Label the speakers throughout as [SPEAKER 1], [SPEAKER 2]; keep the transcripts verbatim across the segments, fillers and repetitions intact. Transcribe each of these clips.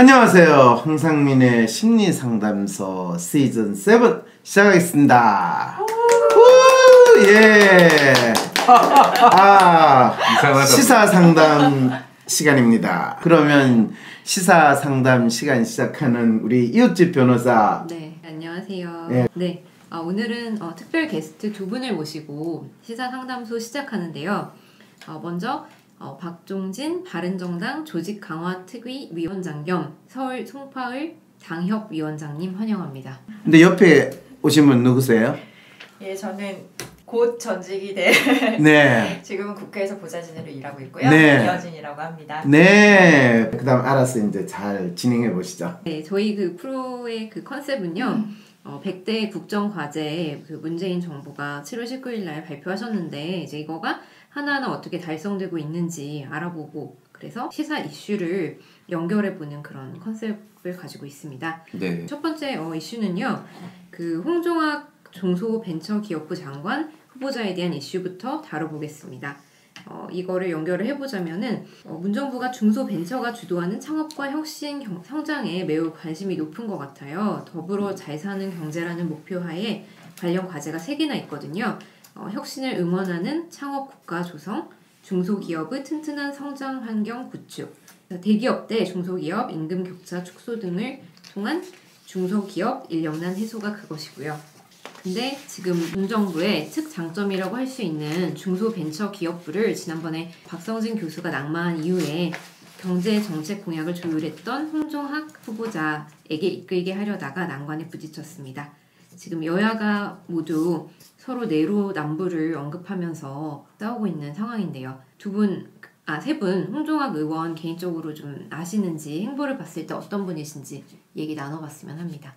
[SPEAKER 1] 안녕하세요. 황상민의 심리상담소 시즌 칠 시작하겠습니다. 우, 예. 아, 시사상담 시간입니다. 그러면 시사상담 시간 시작하는 우리 이웃집 변호사.
[SPEAKER 2] 네, 안녕하세요.
[SPEAKER 1] 네.
[SPEAKER 2] 네, 어, 오늘은 어, 특별 게스트 두 분을 모시고 시사상담소 시작하는데요. 어, 먼저 어, 박종진 바른정당 조직강화특위 위원장 겸 서울 송파을 당협위원장님 환영합니다.
[SPEAKER 1] 근데 옆에 오신 분 누구세요?
[SPEAKER 3] 예, 저는 곧 전직이 된
[SPEAKER 1] 네.
[SPEAKER 3] 지금은 국회에서 보좌진으로 일하고 있고요.
[SPEAKER 1] 네.
[SPEAKER 3] 이여진이라고 합니다.
[SPEAKER 1] 네. 그다음 알아서 이제 잘 진행해 보시죠.
[SPEAKER 2] 네, 저희 그 프로의 그 컨셉은요. 음. 어, 백 대 국정과제 그 문재인 정부가 칠월 십구일 날 발표하셨는데 이제 이거가 하나하나 어떻게 달성되고 있는지 알아보고 그래서 시사 이슈를 연결해보는 그런 컨셉을 가지고 있습니다.
[SPEAKER 1] 네.
[SPEAKER 2] 첫 번째 어, 이슈는요. 그 홍종학 중소벤처기업부 장관 후보자에 대한 이슈부터 다뤄보겠습니다. 어, 이거를 연결을 해보자면은 어, 문정부가 중소벤처가 주도하는 창업과 혁신 경, 성장에 매우 관심이 높은 것 같아요. 더불어 잘 사는 경제라는 목표하에 관련 과제가 세 개나 있거든요. 어, 혁신을 응원하는 창업 국가 조성, 중소기업의 튼튼한 성장 환경 구축, 대기업 대 중소기업 임금 격차 축소 등을 통한 중소기업 인력난 해소가 그것이고요. 근데 지금 문정부의 특장점이라고 할 수 있는 중소벤처기업부를 지난번에 박성진 교수가 낙마한 이후에 경제정책 공약을 조율했던 홍종학 후보자에게 이끌게 하려다가 난관에 부딪혔습니다. 지금 여야가 모두 서로 내로남불을 언급하면서 싸우고 있는 상황인데요. 두 분, 아, 세 분, 홍종학 의원 개인적으로 좀 아시는지 행보를 봤을 때 어떤 분이신지 얘기 나눠봤으면 합니다.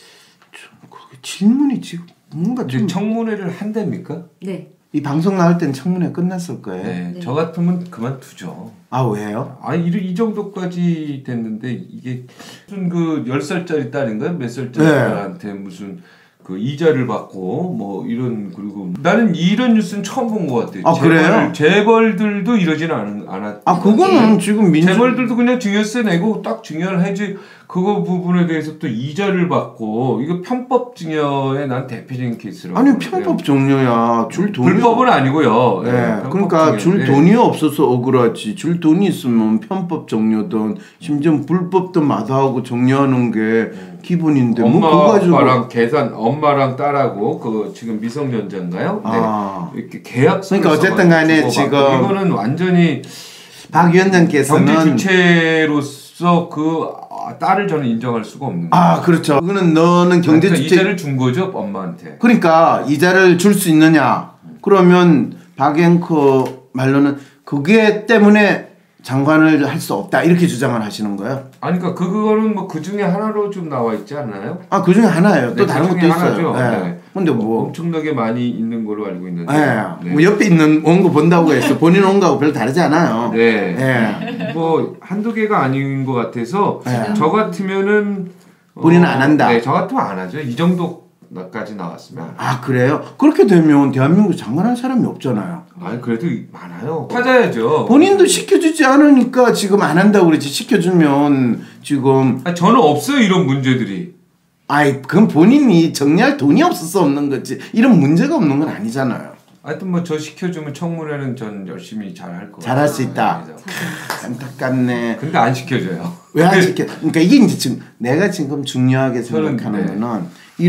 [SPEAKER 1] 그 질문이 지금 뭔가 좀
[SPEAKER 4] 청문회를 한답니까?
[SPEAKER 2] 네.
[SPEAKER 1] 이 방송 나올 땐 청문회 끝났을 거예요.
[SPEAKER 4] 네,
[SPEAKER 2] 네.
[SPEAKER 4] 저 같으면 그만두죠.
[SPEAKER 1] 아 왜요?
[SPEAKER 4] 아, 이, 이 정도까지 됐는데 이게 무슨 그 열 살짜리 딸인가요? 몇 살짜리
[SPEAKER 1] 네.
[SPEAKER 4] 딸한테 무슨 그 이자를 받고 뭐 이런 그리고 나는 이런 뉴스는 처음 본 것 같아요.
[SPEAKER 1] 아,
[SPEAKER 4] 재벌,
[SPEAKER 1] 그래요?
[SPEAKER 4] 재벌들도 이러지는 않, 않았.
[SPEAKER 1] 아 그거는 지금 민주
[SPEAKER 4] 재벌들도 그냥 증여세 내고 딱 증여를 해지 그거 부분에 대해서 또 이자를 받고 이거 편법 증여의 난 대표적인 케이스라고.
[SPEAKER 1] 아니 편법 종료야. 줄 돈이
[SPEAKER 4] 불법은 아니고요.
[SPEAKER 1] 네,
[SPEAKER 4] 네,
[SPEAKER 1] 그러니까 줄 돈이 없어서 억울하지. 줄 돈이 있으면 편법 종료든 심지어 불법도 마다하고 종료하는 게 기본인데
[SPEAKER 4] 엄마,
[SPEAKER 1] 뭐 그거 가지고
[SPEAKER 4] 아빠랑 계산 엄마랑 딸하고 그 지금 미성년자인가요?
[SPEAKER 1] 아.
[SPEAKER 4] 네. 이렇게 계약
[SPEAKER 1] 그러니까 어쨌든 간에 지금
[SPEAKER 4] 이거는 완전히
[SPEAKER 1] 박 위원장께서는
[SPEAKER 4] 경제 주체로서 그 딸을 저는 인정할 수가 없는 거예요.
[SPEAKER 1] 아 그렇죠. 그거는 너는 경제
[SPEAKER 4] 그러니까
[SPEAKER 1] 주체
[SPEAKER 4] 이자를 준 거죠 엄마한테.
[SPEAKER 1] 그러니까 이자를 줄 수 있느냐? 그러면 박 앵커 말로는 그게 때문에 장관을 할 수 없다 이렇게 주장을 하시는 거예요?
[SPEAKER 4] 아니 그러니까 그거는 뭐 그 중에 하나로 좀 나와 있지 않나요?
[SPEAKER 1] 아 그 중에 하나예요. 또
[SPEAKER 4] 네,
[SPEAKER 1] 다른
[SPEAKER 4] 그
[SPEAKER 1] 것도
[SPEAKER 4] 중에
[SPEAKER 1] 있어요.
[SPEAKER 4] 하나죠.
[SPEAKER 1] 네.
[SPEAKER 4] 네.
[SPEAKER 1] 근데 뭐
[SPEAKER 4] 엄청나게 많이 있는 걸로 알고 있는데.
[SPEAKER 1] 네.
[SPEAKER 4] 네.
[SPEAKER 1] 뭐 옆에 있는 온 거 본다고 해서 본인 온 거하고 별로 다르지 않아요.
[SPEAKER 4] 네.
[SPEAKER 1] 네.
[SPEAKER 4] 뭐 한두 개가 아닌 것 같아서
[SPEAKER 1] 네.
[SPEAKER 4] 저 같으면은
[SPEAKER 1] 본인은 안 한다.
[SPEAKER 4] 네, 저 같으면 안 하죠. 이 정도까지 나왔으면.
[SPEAKER 1] 아 그래요? 그렇게 되면 대한민국 장관할 사람이 없잖아요.
[SPEAKER 4] 아니 그래도 많아요. 찾아야죠.
[SPEAKER 1] 본인도 시켜주지 않으니까 지금 안 한다고 그러지. 시켜주면 지금
[SPEAKER 4] 아니, 저는 없어요 이런 문제들이.
[SPEAKER 1] 아이 그건 본인이 정리할 돈이 없어서 없는 거지. 이런 문제가 없는 건 아니잖아요.
[SPEAKER 4] 하여튼 뭐 저 시켜주면 청문회는 전 열심히 잘 할 거예요.
[SPEAKER 1] 잘할 수 있다.
[SPEAKER 4] 그래서.
[SPEAKER 1] 안타깝네.
[SPEAKER 4] 근데 안 시켜줘요.
[SPEAKER 1] 왜 안 시켜? 그러니까 이게 이제 지금 내가 지금 중요하게 생각하는
[SPEAKER 4] 네.
[SPEAKER 1] 거는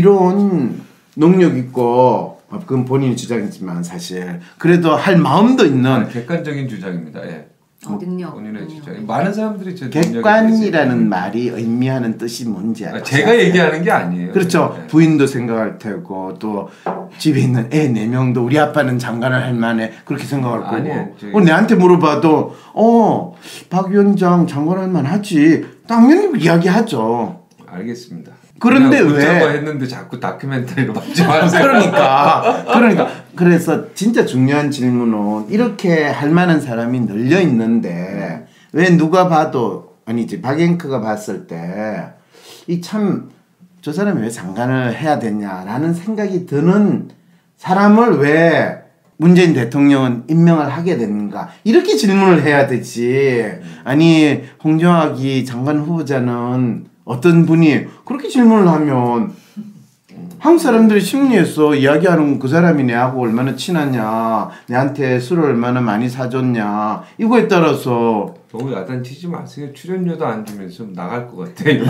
[SPEAKER 1] 이런 능력 있고 그건 본인의 주장이지만 사실 그래도 할 마음도 있는
[SPEAKER 4] 아, 객관적인 주장입니다. 예.
[SPEAKER 2] 어, 능력.
[SPEAKER 4] 본인의
[SPEAKER 2] 능력.
[SPEAKER 4] 주장. 많은 사람들이 제
[SPEAKER 1] 객관이라는 말이 의미하는 뜻이 뭔지 알아요?
[SPEAKER 4] 아, 제가 얘기하는 게 아니에요.
[SPEAKER 1] 그렇죠.
[SPEAKER 4] 네.
[SPEAKER 1] 부인도 생각할 테고 또 집에 있는 애 네 명도 우리 아빠는 장관을 할 만해 그렇게 생각할 거고.
[SPEAKER 4] 아니에요. 저기...
[SPEAKER 1] 어, 내한테 물어봐도 어, 박 위원장 장관 할 만하지. 당연히 이야기하죠.
[SPEAKER 4] 알겠습니다.
[SPEAKER 1] 그런데 왜
[SPEAKER 4] 붙잡아 했는데 자꾸 다큐멘터리로 받지 마세요.
[SPEAKER 1] 그러니까 그러니까 그래서 진짜 중요한 질문은 이렇게 할 만한 사람이 널려 있는데 왜 누가 봐도 아니지 박 앵커가 봤을 때 이 참 저 사람이 왜 장관을 해야 되냐라는 생각이 드는 사람을 왜 문재인 대통령은 임명을 하게 되는가 이렇게 질문을 해야 되지. 아니 홍정학이 장관 후보자는 어떤 분이 그렇게 질문을 하면 한국 사람들이 심리에서 이야기하는 그 사람이 내하고 얼마나 친하냐, 내한테 술을 얼마나 많이 사줬냐 이거에 따라서
[SPEAKER 4] 너무 야단치지 마세요. 출연료도 안 주면서 좀 나갈 것 같아.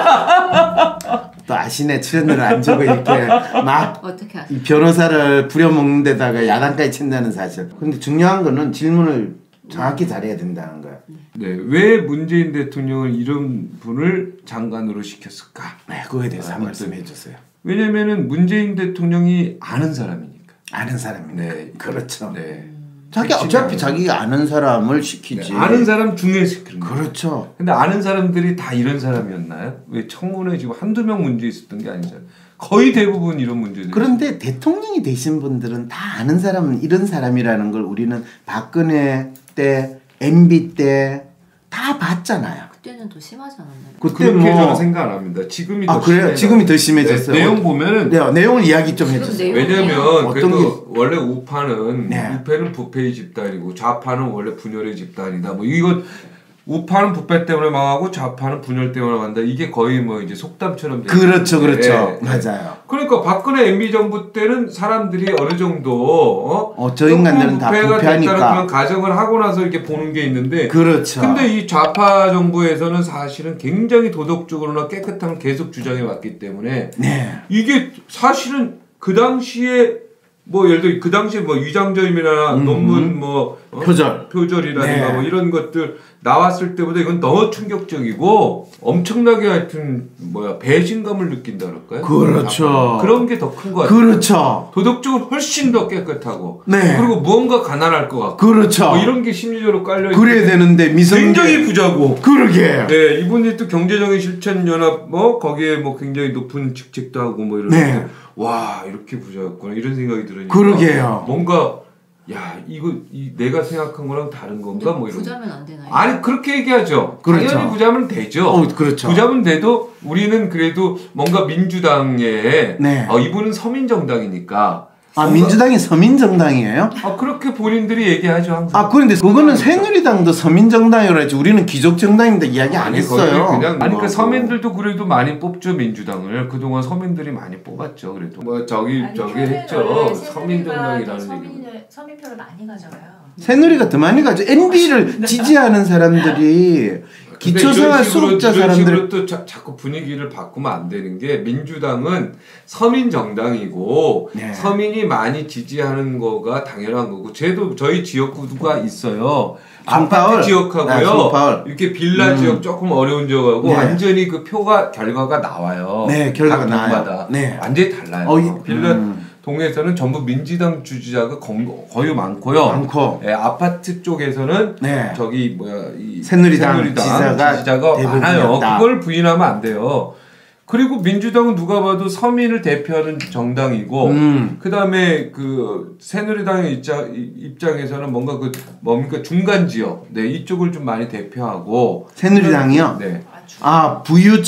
[SPEAKER 1] 또 아시네 출연료를 안 주고 이렇게 막
[SPEAKER 2] 어떻게
[SPEAKER 1] 이 변호사를 부려먹는 데다가 야단까지 친다는 사실. 근데 중요한 거는 질문을 정확히 잘해야 된다는 거야.
[SPEAKER 4] 네, 왜 문재인 대통령은 이런 분을 장관으로 시켰을까?
[SPEAKER 1] 네, 그거에 대해서
[SPEAKER 4] 아,
[SPEAKER 1] 한 말씀 해주세요.
[SPEAKER 4] 왜냐면은 문재인 대통령이 아는 사람이니까.
[SPEAKER 1] 아는 사람이니까.
[SPEAKER 4] 네,
[SPEAKER 1] 그렇죠.
[SPEAKER 4] 네.
[SPEAKER 1] 자기 어차피 자기가 아는 사람을 시키지.
[SPEAKER 4] 네, 아는 사람 중에 시키는 거예요.
[SPEAKER 1] 그렇죠.
[SPEAKER 4] 근데 아는 사람들이 다 이런 사람이었나요? 왜 청문회 지금 한두 명 문제 있었던 게 아니잖아요. 거의 대부분 이런 문제들.
[SPEAKER 1] 그런데 대통령이 되신 분들은 다 아는 사람은 이런 사람이라는 걸 우리는 박근혜 때, 엠비 때 다 봤잖아요.
[SPEAKER 2] 그때는 더 심하지 않았나요?
[SPEAKER 1] 그때
[SPEAKER 4] 그렇게
[SPEAKER 1] 뭐
[SPEAKER 4] 저는 생각 안 합니다. 지금이
[SPEAKER 1] 아
[SPEAKER 4] 더
[SPEAKER 1] 그래요?
[SPEAKER 4] 심해요.
[SPEAKER 1] 지금이 더 심해졌어요.
[SPEAKER 4] 네, 내용 보면은
[SPEAKER 1] 네, 내용을 이야기 좀
[SPEAKER 2] 지금
[SPEAKER 1] 해주세요.
[SPEAKER 2] 내용-
[SPEAKER 4] 왜냐면
[SPEAKER 1] 어떤
[SPEAKER 4] 그래도 원래 우파는
[SPEAKER 1] 네.
[SPEAKER 4] 우패는 부패의 집단이고 좌파는 원래 분열의 집단이다. 뭐 이거 우파는 부패 때문에 망하고 좌파는 분열 때문에 망한다. 이게 거의 뭐 이제 속담처럼 되는
[SPEAKER 1] 그렇죠,
[SPEAKER 4] 건데.
[SPEAKER 1] 그렇죠.
[SPEAKER 4] 예, 예.
[SPEAKER 1] 맞아요.
[SPEAKER 4] 그러니까 박근혜 엠비 정부 때는 사람들이 어느 정도 어,
[SPEAKER 1] 어, 저 인간들은 다
[SPEAKER 4] 부패가
[SPEAKER 1] 부패하니까.
[SPEAKER 4] 됐다는 그런 가정을 하고 나서 이렇게 보는 게 있는데.
[SPEAKER 1] 그렇죠.
[SPEAKER 4] 근데 이 좌파 정부에서는 사실은 굉장히 도덕적으로나 깨끗한 걸 계속 주장해 왔기 때문에
[SPEAKER 1] 네.
[SPEAKER 4] 이게 사실은 그 당시에 뭐 예를 들어 그 당시에 뭐 위장점이나
[SPEAKER 1] 음.
[SPEAKER 4] 논문 뭐 어?
[SPEAKER 1] 표절.
[SPEAKER 4] 표절이라든가
[SPEAKER 1] 네.
[SPEAKER 4] 뭐 이런 것들 나왔을 때보다 이건 너무 충격적이고 엄청나게 하여튼 뭐야 배신감을 느낀다 그럴까요?
[SPEAKER 1] 그렇죠.
[SPEAKER 4] 그런 게 더 큰 것 같아요.
[SPEAKER 1] 그렇죠.
[SPEAKER 4] 도덕적으로 훨씬 더 깨끗하고
[SPEAKER 1] 네.
[SPEAKER 4] 그리고 무언가 가난할 것 같고
[SPEAKER 1] 그렇죠.
[SPEAKER 4] 뭐 이런 게 심리적으로 깔려
[SPEAKER 1] 그래야 되는데 미성계.
[SPEAKER 4] 굉장히 부자고
[SPEAKER 1] 그러게.
[SPEAKER 4] 네, 이분이 또 경제적인 실천 연합 뭐 거기에 뭐 굉장히 높은 직책도 하고 뭐 이러는데
[SPEAKER 1] 네.
[SPEAKER 4] 와 이렇게 부자였구나 이런 생각이 들으니까
[SPEAKER 1] 그러게요.
[SPEAKER 4] 뭔가 야 이거 이 내가 생각한 거랑 다른 건가 뭐 이런.
[SPEAKER 2] 부자면 안 되나요?
[SPEAKER 4] 아니 그렇게 얘기하죠.
[SPEAKER 1] 그렇죠.
[SPEAKER 4] 당연히 부자면 되죠.
[SPEAKER 1] 어, 그렇죠.
[SPEAKER 4] 부자면 돼도 우리는 그래도 뭔가 민주당에
[SPEAKER 1] 네.
[SPEAKER 4] 어, 이분은 서민 정당이니까.
[SPEAKER 1] 아
[SPEAKER 4] 뭔가-
[SPEAKER 1] 민주당이 서민정당이에요?
[SPEAKER 4] 아 그렇게 본인들이 얘기하죠 항상.
[SPEAKER 1] 아 그런데 그거는 새누리당도 서민정당이라 했지 우리는 기족정당입니다 이야기 안
[SPEAKER 4] 아니,
[SPEAKER 1] 했어요.
[SPEAKER 4] 거기 그냥 아니
[SPEAKER 1] 뭐,
[SPEAKER 4] 그 서민들도 그래도 많이 뽑죠 민주당을 그동안 서민들이 많이 뽑았죠 그래도 뭐 저기
[SPEAKER 3] 아니,
[SPEAKER 4] 저기
[SPEAKER 3] 표는
[SPEAKER 4] 했죠
[SPEAKER 3] 원래
[SPEAKER 4] 서민정당이라는
[SPEAKER 3] 새누리가
[SPEAKER 4] 얘기.
[SPEAKER 3] 서민을, 서민표를 많이 가져가요.
[SPEAKER 1] 새누리가 더 많이 가죠. 엠비를 지지하는 사람들이 기초생활 수급자
[SPEAKER 4] 이런
[SPEAKER 1] 사람들
[SPEAKER 4] 식으로 또 자, 자꾸 분위기를 바꾸면 안 되는 게 민주당은 서민 정당이고
[SPEAKER 1] 네.
[SPEAKER 4] 서민이 많이 지지하는 거가 당연한 거고 저도 저희 지역구가 있어요.
[SPEAKER 1] 송파울.
[SPEAKER 4] 아파트 지역하고요.
[SPEAKER 1] 네, 송파울.
[SPEAKER 4] 이렇게 빌라
[SPEAKER 1] 음.
[SPEAKER 4] 지역 조금 어려운 지역하고
[SPEAKER 1] 네.
[SPEAKER 4] 완전히 그 표가 결과가 나와요.
[SPEAKER 1] 네, 결과가
[SPEAKER 4] 각
[SPEAKER 1] 나와요.
[SPEAKER 4] 동마다
[SPEAKER 1] 네.
[SPEAKER 4] 완전히 달라요.
[SPEAKER 1] 어, 이-
[SPEAKER 4] 빌라
[SPEAKER 1] 음.
[SPEAKER 4] 동에서는 전부 민주당 지지자가 거- 거의 많고요.
[SPEAKER 1] 많고
[SPEAKER 4] 예, 아파트 쪽에서는
[SPEAKER 1] 네.
[SPEAKER 4] 저기 뭐야 이
[SPEAKER 1] 새누리당 지지자가
[SPEAKER 4] 지지자가 많아요.
[SPEAKER 1] 대부분이었다.
[SPEAKER 4] 그걸 부인하면 안 돼요. 그리고 민주당은 누가 봐도 서민을 대표하는 정당이고
[SPEAKER 1] 음.
[SPEAKER 4] 그다음에 그 새누리당의 입장 입장에서는 뭔가 그 뭡니까 중간 지역 네 이쪽을 좀 많이 대표하고
[SPEAKER 1] 새누리당이요?
[SPEAKER 4] 네.
[SPEAKER 1] 아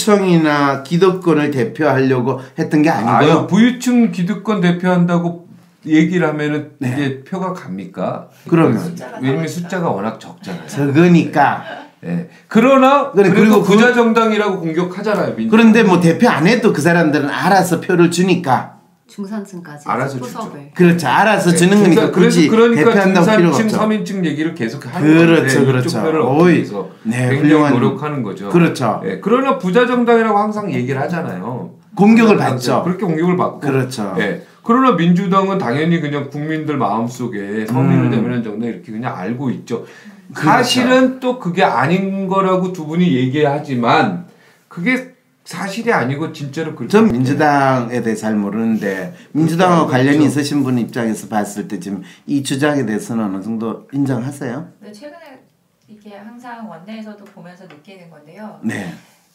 [SPEAKER 1] 부유층이나 기득권을 대표하려고 했던 게 아니고요.
[SPEAKER 4] 아유, 부유층 기득권 대표한다고 얘기를 하면은
[SPEAKER 1] 네.
[SPEAKER 4] 이게 표가 갑니까?
[SPEAKER 1] 그러면
[SPEAKER 3] 숫자가
[SPEAKER 4] 왜냐면
[SPEAKER 3] 나오니까.
[SPEAKER 4] 숫자가 워낙 적잖아요.
[SPEAKER 1] 적으니까
[SPEAKER 4] 예. 그러나
[SPEAKER 1] 그래,
[SPEAKER 4] 그래도
[SPEAKER 1] 그리고
[SPEAKER 4] 부자
[SPEAKER 1] 그-
[SPEAKER 4] 정당이라고 공격하잖아요. 민주당.
[SPEAKER 1] 그런데 뭐 대표 안 해도 그 사람들은 알아서 표를 주니까
[SPEAKER 2] 중산층까지
[SPEAKER 4] 알아서
[SPEAKER 2] 포섭을.
[SPEAKER 1] 그렇죠. 알아서 주는
[SPEAKER 4] 네,
[SPEAKER 1] 거니까
[SPEAKER 4] 그래서
[SPEAKER 1] 굳이
[SPEAKER 4] 그러니까
[SPEAKER 1] 대표한다고 필요가
[SPEAKER 4] 중산층
[SPEAKER 1] 없죠.
[SPEAKER 4] 서민층 얘기를 계속 하는
[SPEAKER 1] 그렇죠,
[SPEAKER 4] 건데
[SPEAKER 1] 그렇죠.
[SPEAKER 4] 이쪽 표를
[SPEAKER 1] 오이,
[SPEAKER 4] 얻기 위해서
[SPEAKER 1] 네,
[SPEAKER 4] 굉장히
[SPEAKER 1] 훌륭한-
[SPEAKER 4] 노력하는 거죠.
[SPEAKER 1] 그렇죠.
[SPEAKER 4] 예. 그러나 부자 정당이라고 항상 얘기를 하잖아요.
[SPEAKER 1] 공격을
[SPEAKER 4] 부자
[SPEAKER 1] 받죠.
[SPEAKER 4] 정당. 그렇게 공격을 받고.
[SPEAKER 1] 그렇죠.
[SPEAKER 4] 예. 그러나 민주당은 당연히 그냥 국민들 마음속에 서민을
[SPEAKER 1] 음.
[SPEAKER 4] 대면한 정당 이렇게 그냥 알고 있죠.
[SPEAKER 1] 그렇죠.
[SPEAKER 4] 사실은 또 그게 아닌 거라고 두 분이 얘기하지만 그게 사실이 아니고 진짜로 그렇게
[SPEAKER 1] 전 민주당에 대해 잘 모르는데 민주당하고
[SPEAKER 4] 그렇죠.
[SPEAKER 1] 관련이 있으신 분 입장에서 봤을 때 지금 이 주장에 대해서는 어느 정도 인정하세요?
[SPEAKER 3] 근데 최근에 이게 항상 원내에서도 보면서 느끼는 건데요.
[SPEAKER 1] 네.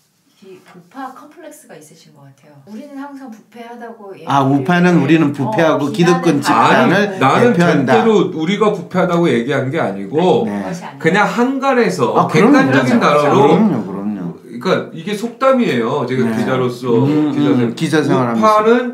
[SPEAKER 3] 이 우파 컴플렉스가 있으신 것 같아요. 우리는 항상 부패하다고
[SPEAKER 1] 아
[SPEAKER 3] 얘기를
[SPEAKER 1] 우파는
[SPEAKER 3] 해.
[SPEAKER 1] 우리는 부패하고
[SPEAKER 3] 어,
[SPEAKER 1] 기득권
[SPEAKER 3] 비난을
[SPEAKER 1] 집단을
[SPEAKER 4] 아니 나는
[SPEAKER 1] 대표한다.
[SPEAKER 4] 절대로 우리가 부패하다고 얘기한 게 아니고
[SPEAKER 1] 네.
[SPEAKER 3] 그것이 아니라
[SPEAKER 4] 그냥 한간에서
[SPEAKER 1] 아, 그럼요.
[SPEAKER 4] 객관적인
[SPEAKER 3] 그렇죠.
[SPEAKER 4] 나라로
[SPEAKER 1] 그럼요, 그럼요.
[SPEAKER 4] 그러니까 이게 속담이에요. 제가
[SPEAKER 1] 네.
[SPEAKER 4] 기자로서
[SPEAKER 1] 음,
[SPEAKER 4] 기자,
[SPEAKER 1] 음, 기자 생활하면서.
[SPEAKER 4] 우파는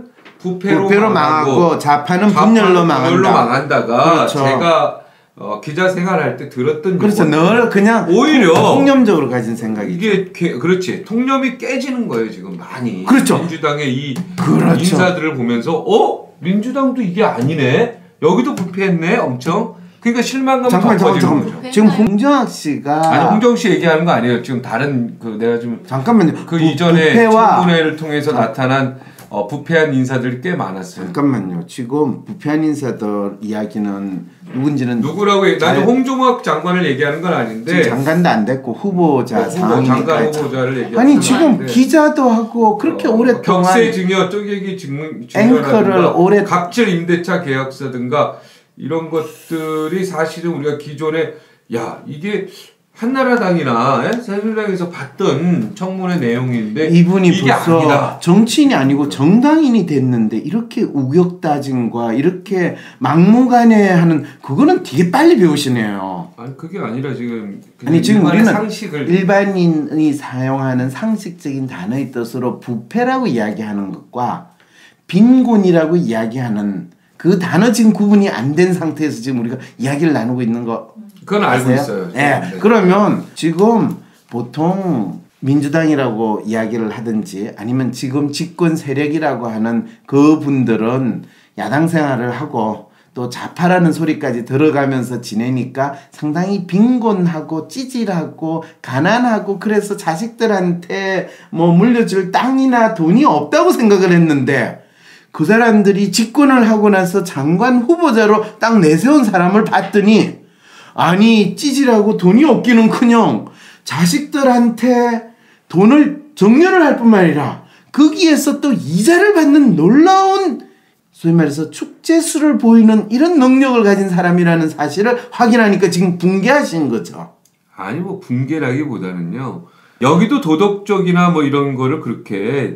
[SPEAKER 4] 부패로,
[SPEAKER 1] 부패로
[SPEAKER 4] 망하고,
[SPEAKER 1] 망하고 좌파는 분열로 망한다.
[SPEAKER 4] 분열로 망한다가
[SPEAKER 1] 그렇죠.
[SPEAKER 4] 제가 어, 기자 생활할 때 들었던
[SPEAKER 1] 그래서 늘 그냥
[SPEAKER 4] 오히려
[SPEAKER 1] 통념적으로 가진 생각이죠.
[SPEAKER 4] 이게 개, 그렇지 통념이 깨지는 거예요 지금 많이.
[SPEAKER 1] 그렇죠.
[SPEAKER 4] 민주당의 이
[SPEAKER 1] 그렇죠.
[SPEAKER 4] 인사들을 보면서 어 민주당도 이게 아니네 여기도 부패했네 엄청. 그러니까 실망감이
[SPEAKER 1] 잠깐만
[SPEAKER 4] 더
[SPEAKER 1] 잠깐만
[SPEAKER 4] 커지는 거죠.
[SPEAKER 1] 지금 홍정학 씨가
[SPEAKER 4] 아니 홍정 씨 얘기하는 거 아니에요. 지금 다른 그 내가 좀
[SPEAKER 1] 잠깐만요.
[SPEAKER 4] 그
[SPEAKER 1] 부,
[SPEAKER 4] 이전에
[SPEAKER 1] 부패와
[SPEAKER 4] 청문회를 통해서 나타난 어, 부패한 인사들이 꽤 많았어요.
[SPEAKER 1] 잠깐만요. 지금 부패한 인사들 이야기는 누군지는
[SPEAKER 4] 누구라고 얘기? 나는 홍종학 장관을 얘기하는 건 아닌데
[SPEAKER 1] 지금 장관도 안 됐고 후보자
[SPEAKER 4] 어, 후보,
[SPEAKER 1] 상황이니까
[SPEAKER 4] 장관 후보자를 얘기하는
[SPEAKER 1] 아니
[SPEAKER 4] 건
[SPEAKER 1] 지금
[SPEAKER 4] 아닌데.
[SPEAKER 1] 기자도 하고 그렇게
[SPEAKER 4] 어,
[SPEAKER 1] 오랫동안
[SPEAKER 4] 격세 증여 쪼개기 증
[SPEAKER 1] 앵커를 오래
[SPEAKER 4] 갑질 임대차 계약서든가 이런 것들이 사실은 우리가 기존에 야 이게 한나라당이나 예? 새누리당에서 봤던 청문회 내용인데
[SPEAKER 1] 이분이
[SPEAKER 4] 이게
[SPEAKER 1] 벌써
[SPEAKER 4] 아니다.
[SPEAKER 1] 정치인이 아니고 정당인이 됐는데 이렇게 우격다짐과 이렇게 막무가내하는 그거는 되게 빨리 배우시네요.
[SPEAKER 4] 아니 그게 아니라 지금
[SPEAKER 1] 아니 지금
[SPEAKER 4] 일반의
[SPEAKER 1] 우리는
[SPEAKER 4] 상식을
[SPEAKER 1] 일반인이 사용하는 상식적인 단어의 뜻으로 부패라고 이야기하는 것과 빈곤이라고 이야기하는 그 단어 지금 구분이 안 된 상태에서 지금 우리가 이야기를 나누고 있는 거
[SPEAKER 4] 그건 알고
[SPEAKER 1] 아세요?
[SPEAKER 4] 있어요.
[SPEAKER 1] 네.
[SPEAKER 4] 네.
[SPEAKER 1] 그러면 지금 보통 민주당이라고 이야기를 하든지 아니면 지금 집권 세력이라고 하는 그 분들은 야당 생활을 하고 또 좌파라는 소리까지 들어가면서 지내니까 상당히 빈곤하고 찌질하고 가난하고 그래서 자식들한테 뭐 물려줄 땅이나 돈이 없다고 생각을 했는데 그 사람들이 집권을 하고 나서 장관 후보자로 딱 내세운 사람을 봤더니 아니 찌질하고 돈이 없기는커녕 자식들한테 돈을 정려를 할 뿐만 아니라 거기에서 또 이자를 받는 놀라운 소위 말해서 축제수를 보이는 이런 능력을 가진 사람이라는 사실을 확인하니까 지금 붕괴하신 거죠.
[SPEAKER 4] 아니 뭐 붕괴라기보다는요. 여기도 도덕적이나 뭐 이런 거를 그렇게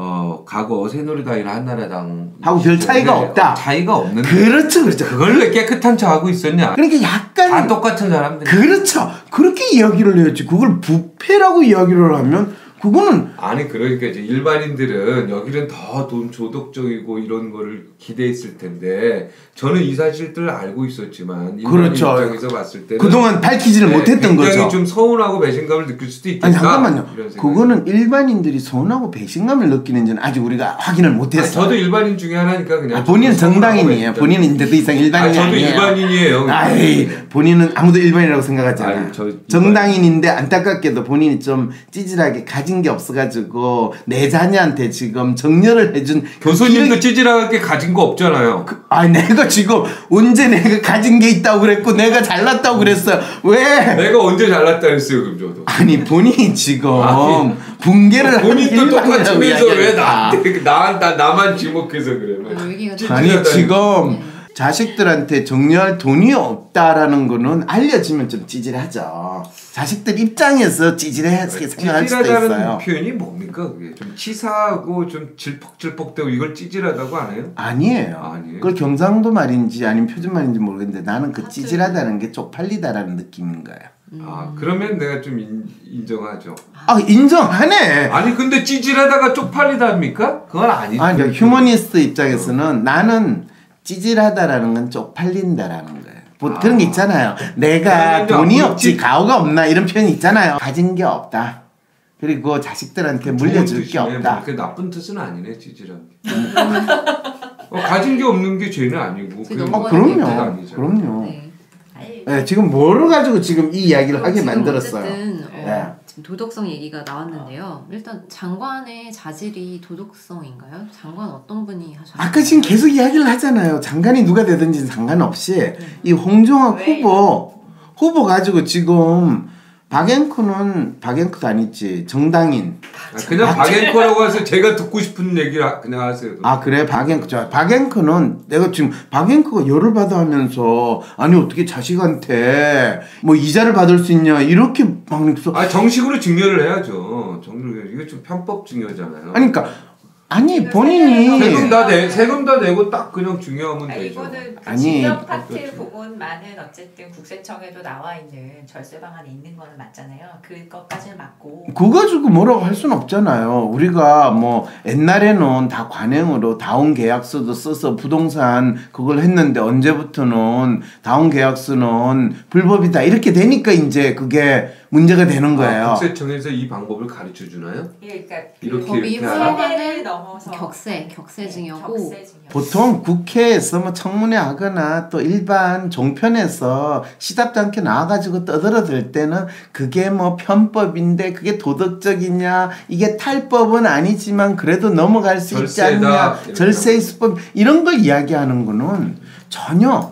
[SPEAKER 4] 어 과거 새누리당이나 한나라당
[SPEAKER 1] 하고 별 차이가 없다.
[SPEAKER 4] 차이가 없는데
[SPEAKER 1] 그렇죠, 그렇죠.
[SPEAKER 4] 그걸 왜 깨끗한 척 하고 있었냐?
[SPEAKER 1] 그러니까 약간
[SPEAKER 4] 다 똑같은 사람들.
[SPEAKER 1] 그렇죠. 그렇게 이야기를 해야지. 그걸 부패라고 이야기를 하면 그거는
[SPEAKER 4] 아니 그러니까 이제 일반인들은 여기는 더 돈 조덕적이고 이런 거를 기대했을 텐데 저는 이 사실들을 알고 있었지만 일반인
[SPEAKER 1] 그렇죠.
[SPEAKER 4] 입장에서 봤을 때는
[SPEAKER 1] 그동안 밝히지를
[SPEAKER 4] 네,
[SPEAKER 1] 못했던
[SPEAKER 4] 굉장히
[SPEAKER 1] 거죠.
[SPEAKER 4] 좀 서운하고 배신감을 느낄 수도 있겠다.
[SPEAKER 1] 아니 잠깐만요.
[SPEAKER 4] 이런 생각이.
[SPEAKER 1] 그거는 일반인들이 서운하고 배신감을 느끼는지는 아직 우리가 확인을
[SPEAKER 4] 아니,
[SPEAKER 1] 못했어요.
[SPEAKER 4] 저도 일반인 중에 하나니까 그냥
[SPEAKER 1] 아, 본인은
[SPEAKER 4] 서운하고
[SPEAKER 1] 정당인이에요.
[SPEAKER 4] 배신감.
[SPEAKER 1] 본인은 이제 더 이상 일반인이
[SPEAKER 4] 아, 저도
[SPEAKER 1] 아니에요.
[SPEAKER 4] 일반인이에요.
[SPEAKER 1] 아이, 본인은 아무도 일반이라고 생각하잖아요.
[SPEAKER 4] 아니, 저 일반-
[SPEAKER 1] 정당인인데 안타깝게도 본인이 좀 찌질하게 가진 게 없어가지고 내 자녀한테 지금 정려를 해준
[SPEAKER 4] 교수님도
[SPEAKER 1] 기억이-
[SPEAKER 4] 찌질하게 가진 거 없잖아요.
[SPEAKER 1] 그, 아 내가 지금 언제 내가 가진 게 있다고 그랬고 내가 잘났다고 그랬어요. 왜?
[SPEAKER 4] 내가 언제 잘났다 그랬어요, 그럼 저도.
[SPEAKER 1] 아니 본인이 지금
[SPEAKER 4] 아니,
[SPEAKER 1] 붕괴를 하는
[SPEAKER 4] 본인도
[SPEAKER 1] 일반이라고
[SPEAKER 4] 똑같으면서 왜
[SPEAKER 1] 이야기하니까.
[SPEAKER 4] 나한테 나, 나 나만 지목해서 그래?
[SPEAKER 2] 어, 얘기가
[SPEAKER 4] 찌-
[SPEAKER 1] 아니
[SPEAKER 4] 찌질하다니.
[SPEAKER 1] 지금 자식들한테 정려할 돈이 없다라는 거는 알려지면 좀 찌질하죠. 자식들 입장에서 찌질해 생각할 수도
[SPEAKER 4] 찌질하다는
[SPEAKER 1] 있어요.
[SPEAKER 4] 표현이 뭡니까? 그게 좀 치사하고 좀 질퍽질퍽대고 이걸 찌질하다고 안 해요?
[SPEAKER 1] 아니에요.
[SPEAKER 4] 아니에요?
[SPEAKER 1] 그걸 경상도 말인지 아니면 표준 말인지 모르겠는데 나는 그 찌질하다는 게 쪽팔리다라는 느낌인 거예요.
[SPEAKER 4] 아 그러면 내가 좀 인, 인정하죠.
[SPEAKER 1] 아 인정하네.
[SPEAKER 4] 아니 근데 찌질하다가 쪽팔리다입니까? 그건 아니죠.
[SPEAKER 1] 아니 그러니까 휴머니스트 입장에서는 나는 찌질하다라는 건 쪽팔린다라는 거예요. 뭐
[SPEAKER 4] 아.
[SPEAKER 1] 그런 게 있잖아요. 내가
[SPEAKER 4] 그러면
[SPEAKER 1] 돈이
[SPEAKER 4] 이제
[SPEAKER 1] 없지
[SPEAKER 4] 앞으로 찌-
[SPEAKER 1] 가오가 없나 이런 표현이 있잖아요. 가진 게 없다. 그리고 자식들한테 물려줄 게
[SPEAKER 4] 좋은 뜻이네.
[SPEAKER 1] 없다.
[SPEAKER 4] 그 나쁜 뜻은 아니네 찌질한 게. 어, 가진 게 없는 게 죄는 아니고
[SPEAKER 2] 그게
[SPEAKER 4] 그냥
[SPEAKER 2] 너무
[SPEAKER 1] 어,
[SPEAKER 4] 나쁜 뜻
[SPEAKER 1] 그럼요.
[SPEAKER 4] 아니죠.
[SPEAKER 1] 그럼요.
[SPEAKER 2] 네.
[SPEAKER 3] 아니,
[SPEAKER 1] 네, 지금 뭐를 가지고 지금 이 이야기를 하게
[SPEAKER 2] 지금
[SPEAKER 1] 만들었어요.
[SPEAKER 2] 어쨌든 어,
[SPEAKER 1] 네.
[SPEAKER 2] 지금 도덕성 얘기가 나왔는데요. 일단 장관의 자질이 도덕성인가요? 장관 어떤 분이 하셨나요?
[SPEAKER 1] 아까 지금 계속 이야기를 하잖아요. 장관이 누가 되든지 상관없이 이 홍종학
[SPEAKER 3] 왜?
[SPEAKER 1] 후보 후보 가지고 지금 박앵커는 박앵커도 아니지 정당인.
[SPEAKER 4] 아, 그냥 박앵커라고 해서 제가 듣고 싶은 얘기를 하- 그냥 하세요.
[SPEAKER 1] 아 그래 박앵커 저 박앵커는 내가 지금 박앵커가 열을 받아 하면서 아니 어떻게 자식한테 뭐 이자를 받을 수 있냐 이렇게 막 그래서
[SPEAKER 4] 아 정식으로 증여를 해야죠. 정식으로 이게 좀 편법 증여잖아요.
[SPEAKER 1] 아니 그러니까 아니 본인이
[SPEAKER 4] 세금 다 내, 세금 다 내고 딱 그냥 중요하면
[SPEAKER 3] 아니,
[SPEAKER 4] 되죠.
[SPEAKER 3] 이거는 그
[SPEAKER 1] 아니,
[SPEAKER 3] 직접 파트
[SPEAKER 4] 그렇죠.
[SPEAKER 3] 부분만은 어쨌든 국세청에도 나와 있는 절세 방안이 있는 거는 맞잖아요. 그것까지는 맞고.
[SPEAKER 1] 그거 가지고 뭐라고 할 수는 없잖아요. 우리가 뭐 옛날에는 다 관행으로 다운 계약서도 써서 부동산 그걸 했는데 언제부터는 다운 계약서는 불법이다 이렇게 되니까 이제 그게 문제가 되는 거예요.
[SPEAKER 4] 아, 국세청에서 이 방법을 가르쳐 주나요?
[SPEAKER 3] 예, 그러니까
[SPEAKER 4] 이렇게
[SPEAKER 2] 법이
[SPEAKER 4] 이렇게 하라?
[SPEAKER 3] 세대를 넘어서
[SPEAKER 2] 격세, 격세증여고
[SPEAKER 3] 네, 격세증여.
[SPEAKER 1] 보통 국회에서 뭐 청문회 하거나 또 일반 종편에서 시답지 않게 나와가지고 떠들어댈 때는 그게 뭐 편법인데 그게 도덕적이냐 이게 탈법은 아니지만 그래도 넘어갈 수 있지 않냐 절세의 수법 이런 걸 이야기하는 거는 전혀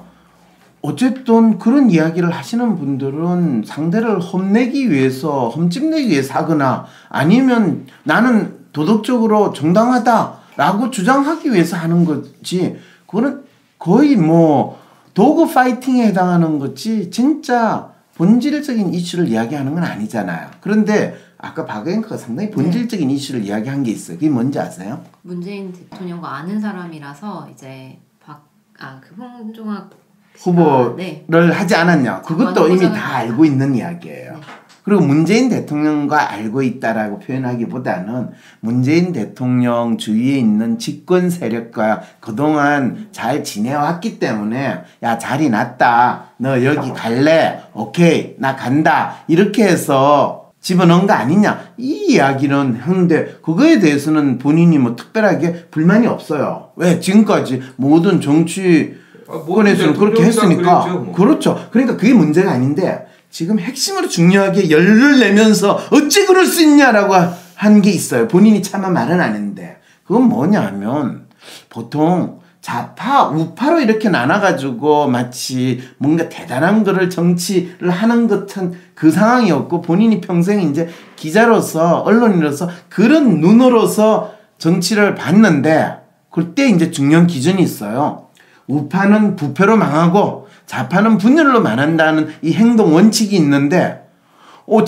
[SPEAKER 1] 어쨌든 그런 이야기를 하시는 분들은 상대를 험내기 위해서 험집내기 위해서 하거나 아니면 나는 도덕적으로 정당하다라고 주장하기 위해서 하는 거지 그거는 거의 뭐 도그 파이팅에 해당하는 거지 진짜 본질적인 이슈를 이야기하는 건 아니잖아요. 그런데 아까 박앵커가 상당히 본질적인 네. 이슈를 이야기한 게 있어요. 그게 뭔지 아세요?
[SPEAKER 2] 문재인 대통령과 아는 사람이라서 이제 박아그 홍종학
[SPEAKER 1] 후보를
[SPEAKER 2] 네.
[SPEAKER 1] 하지 않았냐. 그것도 이미 다 알고 있는 이야기예요. 네. 그리고 문재인 대통령과 알고 있다라고 표현하기보다는 문재인 대통령 주위에 있는 집권 세력과 그동안 잘 지내왔기 때문에 야 자리 났다. 너 여기 갈래? 오케이. 나 간다. 이렇게 해서 집어넣은 거 아니냐. 이 이야기는 하는데 그거에 대해서는 본인이 뭐 특별하게 불만이 없어요. 왜? 지금까지 모든 정치 권에서는 아, 그렇게 했으니까 그랬죠, 뭐. 그렇죠. 그러니까 그게 문제가 아닌데 지금 핵심으로 중요하게 열을 내면서 어찌 그럴 수 있냐라고 한 게 있어요. 본인이 차마 말은 안 했는데 그건 뭐냐 하면 보통 좌파 우파로 이렇게 나눠가지고 마치 뭔가 대단한 거를 정치를 하는 것은 그 상황이었고 본인이 평생 이제 기자로서 언론인으로서 그런 눈으로서 정치를 봤는데 그때 이제 중요한 기준이 있어요. 우파는 부패로 망하고 좌파는 분열로 망한다는 이 행동 원칙이 있는데 어,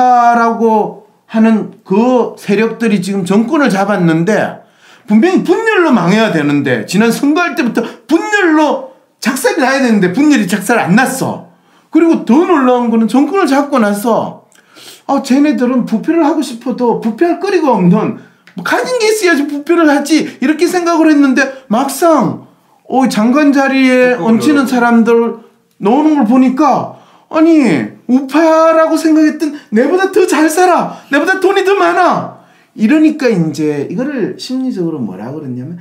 [SPEAKER 1] 좌파라고 하는 그 세력들이 지금 정권을 잡았는데 분명히 분열로 망해야 되는데 지난 선거할 때부터 분열로 작살이 나야 되는데 분열이 작살 안 났어. 그리고 더 놀라운 거는 정권을 잡고 나서 아, 쟤네들은 부패를 하고 싶어도 부패할 거리가 없는 뭐 가진 게 있어야지 부패를 하지 이렇게 생각을 했는데 막상 어, 장관 자리에 얹히는 사람들 나오는 걸 보니까 아니 우파라고 생각했던 내보다 더 잘 살아 내보다 돈이 더 많아 이러니까 이제 이거를 심리적으로 뭐라고 그랬냐면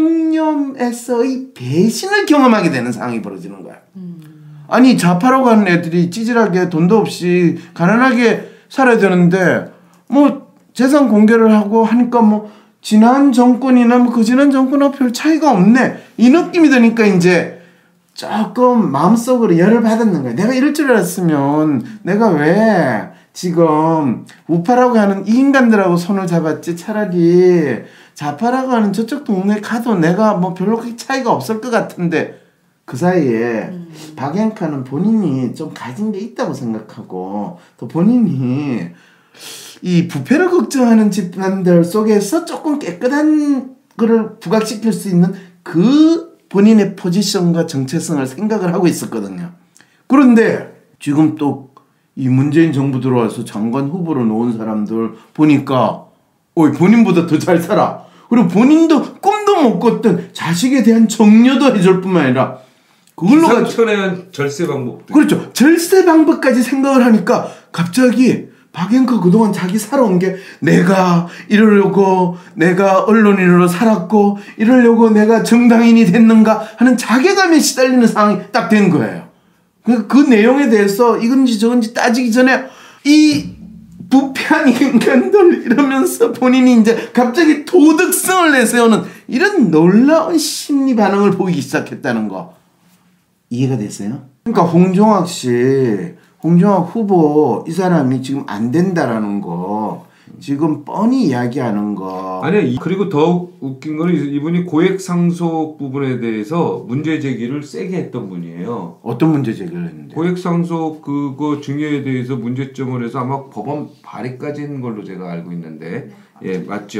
[SPEAKER 1] 통념에서의 배신을 경험하게 되는 상황이 벌어지는 거야. 음. 아니 좌파로 가는 애들이 찌질하게 돈도 없이 가난하게 살아야 되는데 뭐 재산 공개를 하고 하니까 뭐 지난 정권이나 뭐 그 지난 정권하고 별 차이가 없네 이 느낌이 드니까 이제 조금 마음속으로 열을 받았는 거야. 내가 이럴 줄 알았으면 내가 왜 지금 우파라고 하는 이 인간들하고 손을 잡았지 차라리 좌파라고 하는 저쪽 동네에 가도 내가 뭐 별로 그렇게 차이가 없을 것 같은데 그 사이에 음. 박앵커는 본인이 좀 가진 게 있다고 생각하고 또 본인이 이 부패를 걱정하는 집단들 속에서 조금 깨끗한 거를 부각시킬 수 있는 그 본인의 포지션과 정체성을 생각을 하고 있었거든요. 그런데 지금 또 이 문재인 정부 들어와서 장관 후보로 놓은 사람들 보니까 어이 본인보다 더 잘 살아. 그리고 본인도 꿈도 못 꿨던 자식에 대한 정려도 해줄 뿐만 아니라 그걸로
[SPEAKER 4] 기상천외한 절세 방법도
[SPEAKER 1] 그렇죠. 절세 방법까지 생각을 하니까 갑자기 박앵커 그동안 자기 살아온 게 내가 이러려고 내가 언론인으로 살았고 이러려고 내가 정당인이 됐는가 하는 자괴감에 시달리는 상황이 딱 된 거예요. 그, 그 내용에 대해서 이건지 저건지 따지기 전에 이 부패한 인간들 이러면서 본인이 이제 갑자기 도덕성을 내세우는 이런 놀라운 심리 반응을 보이기 시작했다는 거 이해가 됐어요? 그러니까 홍종학 씨 홍종학 후보 이 사람이 지금 안 된다라는 거 지금 뻔히 이야기하는 거
[SPEAKER 4] 아니 그리고 더욱 웃긴 거는 이분이 고액 상속 부분에 대해서 문제 제기를 세게 했던 분이에요.
[SPEAKER 1] 어떤 문제 제기를 했는데?
[SPEAKER 4] 고액 상속 그거 증여에 대해서 문제점을 해서 아마 법원 발의까지 한 걸로 제가 알고 있는데 예 맞죠.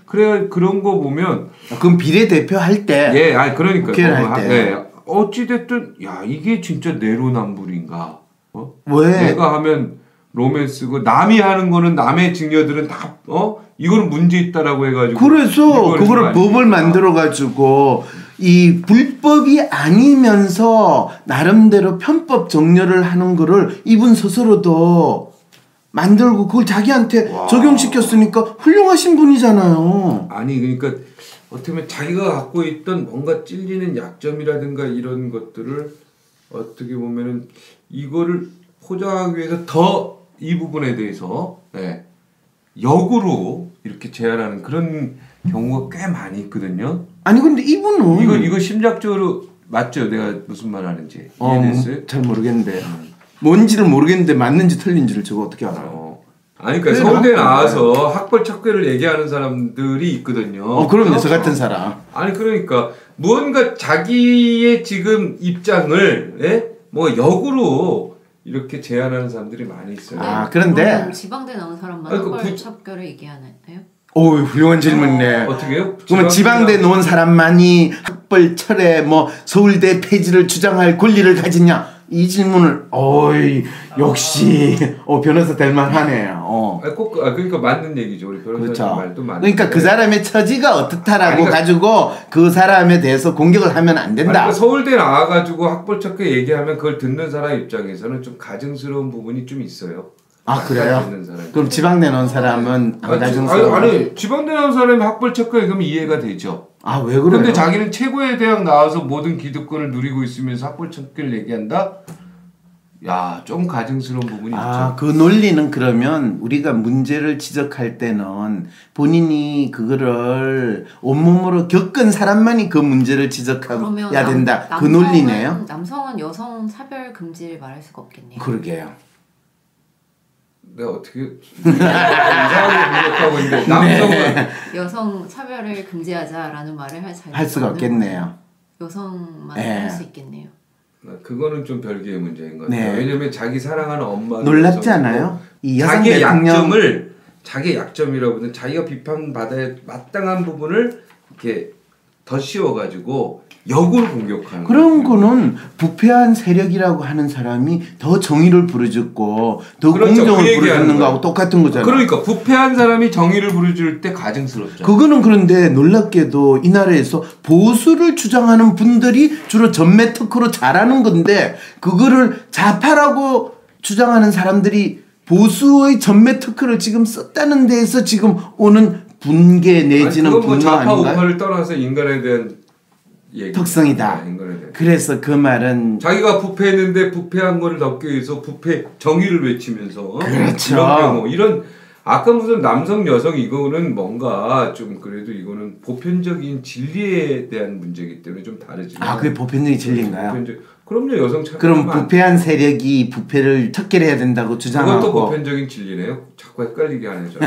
[SPEAKER 4] 그래 그런 거 보면
[SPEAKER 1] 그럼 비례대표 할 때.
[SPEAKER 4] 예, 아니 그러니까
[SPEAKER 1] 국회를 할 때.
[SPEAKER 4] 네. 어찌 됐든 야 이게 진짜 내로남불인가? 어?
[SPEAKER 1] 왜?
[SPEAKER 4] 내가 하면 로맨스고 남이 하는 거는 남의 증여들은 다 어? 이거는 문제 있다라고 해가지고.
[SPEAKER 1] 그래서 그거를 법을 만들어 가지고 이 불법이 아니면서 나름대로 편법 정려를 하는 거를 이분 스스로도 만들고 그걸 자기한테
[SPEAKER 4] 와.
[SPEAKER 1] 적용시켰으니까 훌륭하신 분이잖아요.
[SPEAKER 4] 아니 그러니까 어떻게 보면 자기가 갖고 있던 뭔가 찔리는 약점이라든가 이런 것들을 어떻게 보면은 이거를 포장하기 위해서 더 이 부분에 대해서 네, 역으로 이렇게 제안하는 그런 경우가 꽤 많이 있거든요.
[SPEAKER 1] 아니 근데 이분은
[SPEAKER 4] 이거 이거 심리학적으로 맞죠? 내가 무슨 말 하는지
[SPEAKER 1] 어,
[SPEAKER 4] 이해됐어요?
[SPEAKER 1] 잘 모르겠는데 뭔지를 모르겠는데 맞는지 틀린지를 저거 어떻게 알아요?
[SPEAKER 4] 어. 아니 그러니까 서울대 나와서 학벌 척결을 얘기하는 사람들이 있거든요.
[SPEAKER 1] 어 그럼요. 저 같은 사람.
[SPEAKER 4] 아니 그러니까 무언가 자기의 지금 입장을 예? 뭐 역으로 이렇게 제안하는 사람들이 많이 있어요.
[SPEAKER 1] 아 그런데
[SPEAKER 2] 그럼 지방대 나온 사람만
[SPEAKER 4] 아니, 그
[SPEAKER 2] 학벌
[SPEAKER 4] 부-
[SPEAKER 2] 척결을 얘기하나요?
[SPEAKER 1] 오 훌륭한 질문이네.
[SPEAKER 4] 어떻게 해요?
[SPEAKER 1] 그러면 지방대 놓은 사람만이 학벌 철회 뭐 서울대 폐지를 주장할 권리를 가지냐? 이 질문을 어이 역시 어 변호사 될 만하네요. 어.
[SPEAKER 4] 아, 꼭 아, 그러니까 맞는 얘기죠. 우리 변호사님
[SPEAKER 1] 그렇죠.
[SPEAKER 4] 말도 맞는.
[SPEAKER 1] 그러니까 그 사람의 처지가 어떻다라고
[SPEAKER 4] 아니, 그러니까-
[SPEAKER 1] 가지고 그 사람에 대해서 공격을 하면 안
[SPEAKER 4] 아니,
[SPEAKER 1] 된다.
[SPEAKER 4] 그러니까 서울대 나와가지고 학벌 척결 얘기하면 그걸 듣는 사람 입장에서는 좀 가증스러운 부분이 좀 있어요.
[SPEAKER 1] 아 그래요?
[SPEAKER 4] 듣는 사람이.
[SPEAKER 1] 그럼 지방대 놓은 사람은 안
[SPEAKER 4] 아니,
[SPEAKER 1] 가증스러워.
[SPEAKER 4] 아니, 아니 지방대 나온 사람이 학벌 척결 얘기하면 이해가 되죠.
[SPEAKER 1] 아 왜 그래요?
[SPEAKER 4] 근데 자기는 최고의 대학 나와서 모든 기득권을 누리고 있으면서 학벌 척결 얘기한다? 야, 좀 가증스러운 부분이
[SPEAKER 1] 아,
[SPEAKER 4] 있죠.
[SPEAKER 1] 그 논리는 그러면 우리가 문제를 지적할 때는 본인이 그거를 온몸으로 겪은 사람만이 그 문제를 지적해야 된다. 그
[SPEAKER 2] 남성은,
[SPEAKER 1] 논리네요.
[SPEAKER 2] 남성은 여성 차별 금지를 말할 수가 없겠네요.
[SPEAKER 1] 그러게요.
[SPEAKER 4] 내가 어떻게 이상하게 공격하고 있는데 남성은
[SPEAKER 1] 네.
[SPEAKER 2] 여성 차별을 금지하자라는 말을 할 자격은
[SPEAKER 1] 할 수가 없겠네요.
[SPEAKER 2] 여성만
[SPEAKER 1] 네.
[SPEAKER 2] 할 수 있겠네요.
[SPEAKER 4] 그거는 좀 별개의 문제인 것
[SPEAKER 1] 네.
[SPEAKER 4] 같아요. 왜냐면 자기 사랑하는 엄마
[SPEAKER 1] 놀랍지 않아요? 이 여성
[SPEAKER 4] 자기의
[SPEAKER 1] 대통령
[SPEAKER 4] 약점을 자기의 약점이라고 보든 자기가 비판받아야 마땅한 부분을 이렇게 더 씌워가지고 역으로 공격하는
[SPEAKER 1] 그런
[SPEAKER 4] 거예요.
[SPEAKER 1] 거는 부패한 세력이라고 하는 사람이 더 정의를 부르짖고 더
[SPEAKER 4] 그렇죠. 그
[SPEAKER 1] 공정을
[SPEAKER 4] 얘기하는
[SPEAKER 1] 부르짖는 거하고
[SPEAKER 4] 거예요.
[SPEAKER 1] 똑같은 거잖아요.
[SPEAKER 4] 그러니까 부패한 사람이 정의를 부르짖을 때 가증스럽죠.
[SPEAKER 1] 그거는 그런데 놀랍게도 이 나라에서 보수를 주장하는 분들이 주로 전매 특허로 잘하는 건데 그거를 좌파라고 주장하는 사람들이 보수의 전매 특허를 지금 썼다는 데에서 지금 오는 분개 내지는
[SPEAKER 4] 아니, 그건 뭐
[SPEAKER 1] 분노
[SPEAKER 4] 좌파
[SPEAKER 1] 아닌가요?
[SPEAKER 4] 우파를 떠나서 인간에 대한 얘기.
[SPEAKER 1] 특성이다.
[SPEAKER 4] 네, 인간에 대한.
[SPEAKER 1] 그래서 그 말은
[SPEAKER 4] 자기가 부패했는데 부패한 거를 덮기 위해서 부패 정의를 외치면서 어?
[SPEAKER 1] 그렇죠.
[SPEAKER 4] 이런 경우 이런 아까 무슨 남성 여성 이거는 뭔가 좀 그래도 이거는 보편적인 진리에 대한 문제이기 때문에 좀 다르지만
[SPEAKER 1] 아 그게 보편적인 진리인가요?
[SPEAKER 4] 보편적, 그럼요 여성 차별
[SPEAKER 1] 그럼 부패한 세력이 부패를 척결해야 된다고
[SPEAKER 4] 그것도
[SPEAKER 1] 주장하고
[SPEAKER 4] 보편적인 진리네요. 자꾸 헷갈리게 하네 저.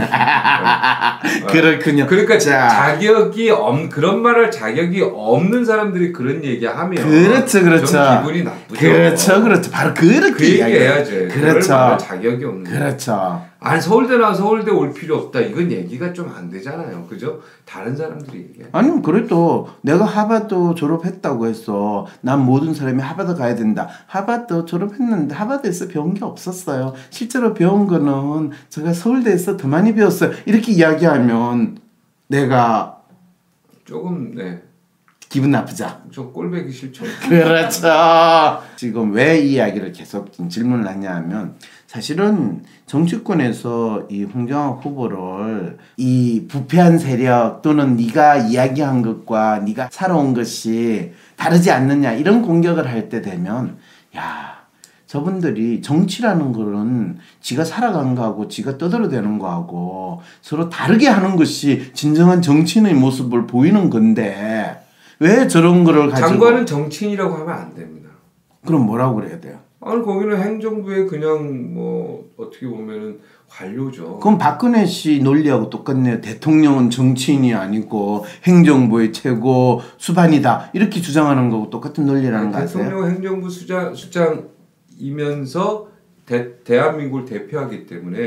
[SPEAKER 1] 그렇군요.
[SPEAKER 4] 그러니까
[SPEAKER 1] 자.
[SPEAKER 4] 자격이 없 그런 말할 자격이 없는 사람들이 그런 얘기하면
[SPEAKER 1] 그렇죠, 그렇죠.
[SPEAKER 4] 좀 기분이 나쁘죠.
[SPEAKER 1] 그렇죠, 그렇죠. 바로 그렇게
[SPEAKER 4] 그 얘기
[SPEAKER 1] 이야기해요.
[SPEAKER 4] 해야죠.
[SPEAKER 1] 그렇죠.
[SPEAKER 4] 그럴 만한 자격이 없는.
[SPEAKER 1] 그렇죠.
[SPEAKER 4] 아니 서울대 나 서울대 올 필요 없다. 이건 얘기가 좀 안 되잖아요. 그죠? 다른 사람들이 얘기해.
[SPEAKER 1] 아니 그래도 내가 하버드 졸업했다고 해서 난 모든 사람이 하버드 가야 된다. 하버드 졸업했는데 하버드에서 배운 게 없었어요. 실제로 배운 거는 제가 서울대에서 더 많이 배웠어요. 이렇게 이야기하면 내가
[SPEAKER 4] 조금 네.
[SPEAKER 1] 기분 나쁘죠.
[SPEAKER 4] 좀 꼴배기 싫죠.
[SPEAKER 1] 그렇죠. 지금 왜 이 이야기를 계속 질문을 하냐 하면 사실은 정치권에서 이 홍정학 후보를 이 부패한 세력 또는 네가 이야기한 것과 네가 살아온 것이 다르지 않느냐 이런 공격을 할 때 되면 야 저분들이 정치라는 거는 지가 살아간 거하고 지가 떠들어대는 거하고 서로 다르게 하는 것이 진정한 정치인의 모습을 보이는 건데 왜 저런 거를 가지고
[SPEAKER 4] 장관은 정치인이라고 하면 안 됩니다.
[SPEAKER 1] 그럼 뭐라고 그래야 돼요?
[SPEAKER 4] 아니 거기는 행정부의 그냥 뭐 어떻게 보면은 관료죠.
[SPEAKER 1] 그럼 박근혜 씨 논리하고 똑같네요. 대통령은 정치인이 아니고 행정부의 최고 수반이다. 이렇게 주장하는 거고 똑같은 논리라는 거 아세요?
[SPEAKER 4] 대통령 행정부 수장, 수장이면서 대, 대한민국을 대표하기 때문에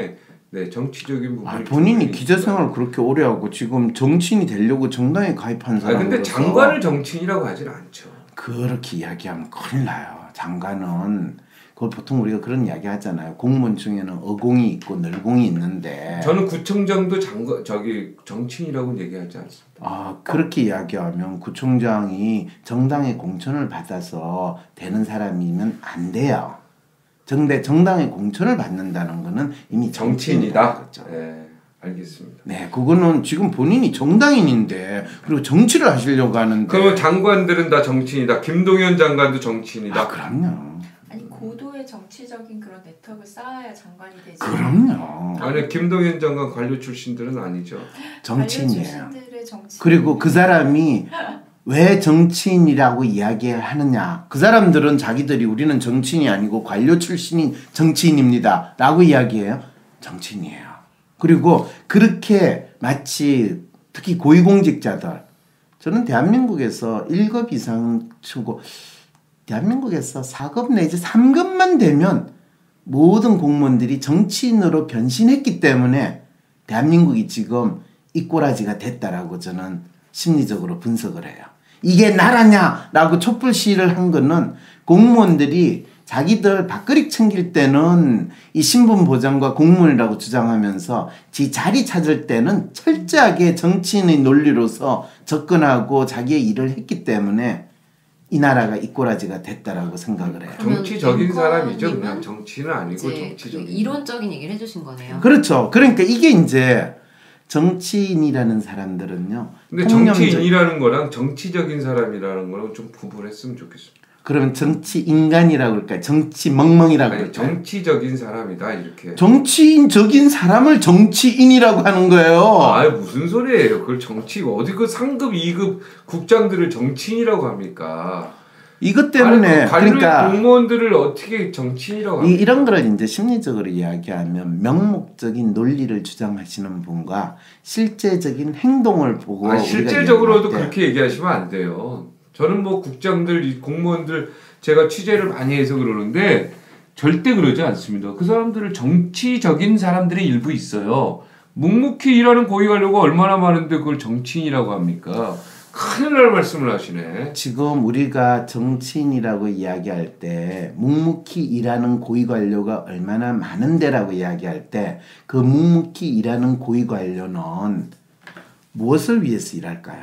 [SPEAKER 4] 네, 정치적인 부분이.
[SPEAKER 1] 아, 본인이 기자 생활을 그렇게 오래 하고 지금 정치인이 되려고 정당에 가입한 사람.
[SPEAKER 4] 아 근데 장관을 정치인이라고 하지는 않죠.
[SPEAKER 1] 그렇게 이야기하면 큰일 나요. 장관은 그걸 보통 우리가 그런 이야기 하잖아요. 공무원 중에는 어공이 있고 널공이 있는데.
[SPEAKER 4] 저는 구청장도 장관 저기 정치인이라고 얘기하지 않습니다.
[SPEAKER 1] 아 그렇게 이야기하면 구청장이 정당의 공천을 받아서 되는 사람이면 안 돼요. 정대 정당의 공천을 받는다는 거는 이미
[SPEAKER 4] 정치인이다.
[SPEAKER 1] 거죠.
[SPEAKER 4] 네, 알겠습니다.
[SPEAKER 1] 네, 그거는 지금 본인이 정당인인데 그리고 정치를 하시려고 하는데.
[SPEAKER 4] 그러면 장관들은 다 정치인이다. 김동연 장관도 정치인이다.
[SPEAKER 1] 아, 그럼요.
[SPEAKER 3] 아니 고도의 정치적인 그런 네트워크를 쌓아야 장관이 되지.
[SPEAKER 1] 그럼요.
[SPEAKER 4] 아니 김동연 장관 관료 출신들은 아니죠.
[SPEAKER 1] 정치인이에요.
[SPEAKER 3] 정치...
[SPEAKER 1] 그리고 그 사람이 왜 정치인이라고 이야기하느냐. 그 사람들은 자기들이 우리는 정치인이 아니고 관료 출신인 정치인입니다 라고 이야기해요. 정치인이에요. 그리고 그렇게 마치 특히 고위공직자들, 저는 대한민국에서 일 급 이상 치고 대한민국에서 사 급 내지 삼 급만 되면 모든 공무원들이 정치인으로 변신했기 때문에 대한민국이 지금 이 꼬라지가 됐다라고 저는 심리적으로 분석을 해요. 이게 나라냐라고 촛불 시위를 한 거는 공무원들이 자기들 밥그릇 챙길 때는 이 신분 보장과 공무원이라고 주장하면서 지 자리 찾을 때는 철저하게 정치인의 논리로서 접근하고 자기의 일을 했기 때문에 이 나라가 이 꼬라지가 됐다라고 생각을 해요.
[SPEAKER 4] 정치적인 사람이죠. 그냥 정치는 아니고 정치적인.
[SPEAKER 2] 그 이론적인 얘기를 해주신 거네요.
[SPEAKER 1] 그렇죠. 그러니까 이게 이제 정치인이라는 사람들은요.
[SPEAKER 4] 근데 정치인이라는 거랑 정치적인 사람이라는 거랑 좀 구분했으면 좋겠습니다.
[SPEAKER 1] 그러면 정치 인간이라고 할까요? 정치 멍멍이라고
[SPEAKER 4] 아니,
[SPEAKER 1] 할까요?
[SPEAKER 4] 정치적인 사람이다 이렇게.
[SPEAKER 1] 정치인적인 사람을 정치인이라고 하는 거예요.
[SPEAKER 4] 아 무슨 소리예요? 그걸 정치 어디 그 상급 이급 국장들을 정치인이라고 합니까?
[SPEAKER 1] 이것 때문에
[SPEAKER 4] 아니,
[SPEAKER 1] 그러니까
[SPEAKER 4] 공무원들을 어떻게 정치인이라고
[SPEAKER 1] 이, 이런 거를 이제 심리적으로 이야기하면 명목적인 논리를 주장하시는 분과 실제적인 행동을 보고
[SPEAKER 4] 아니, 실제적으로도 그렇게 얘기하시면 안 돼요. 저는 뭐 국장들, 공무원들 제가 취재를 많이 해서 그러는데 절대 그러지 않습니다. 그 사람들을 정치적인 사람들이 일부 있어요. 묵묵히 일하는 고위관료가 얼마나 많은데 그걸 정치인이라고 합니까? 큰일 날 말씀을 하시네.
[SPEAKER 1] 지금 우리가 정치인이라고 이야기할 때 묵묵히 일하는 고위관료가 얼마나 많은데라고 이야기할 때 그 묵묵히 일하는 고위관료는 무엇을 위해서 일할까요?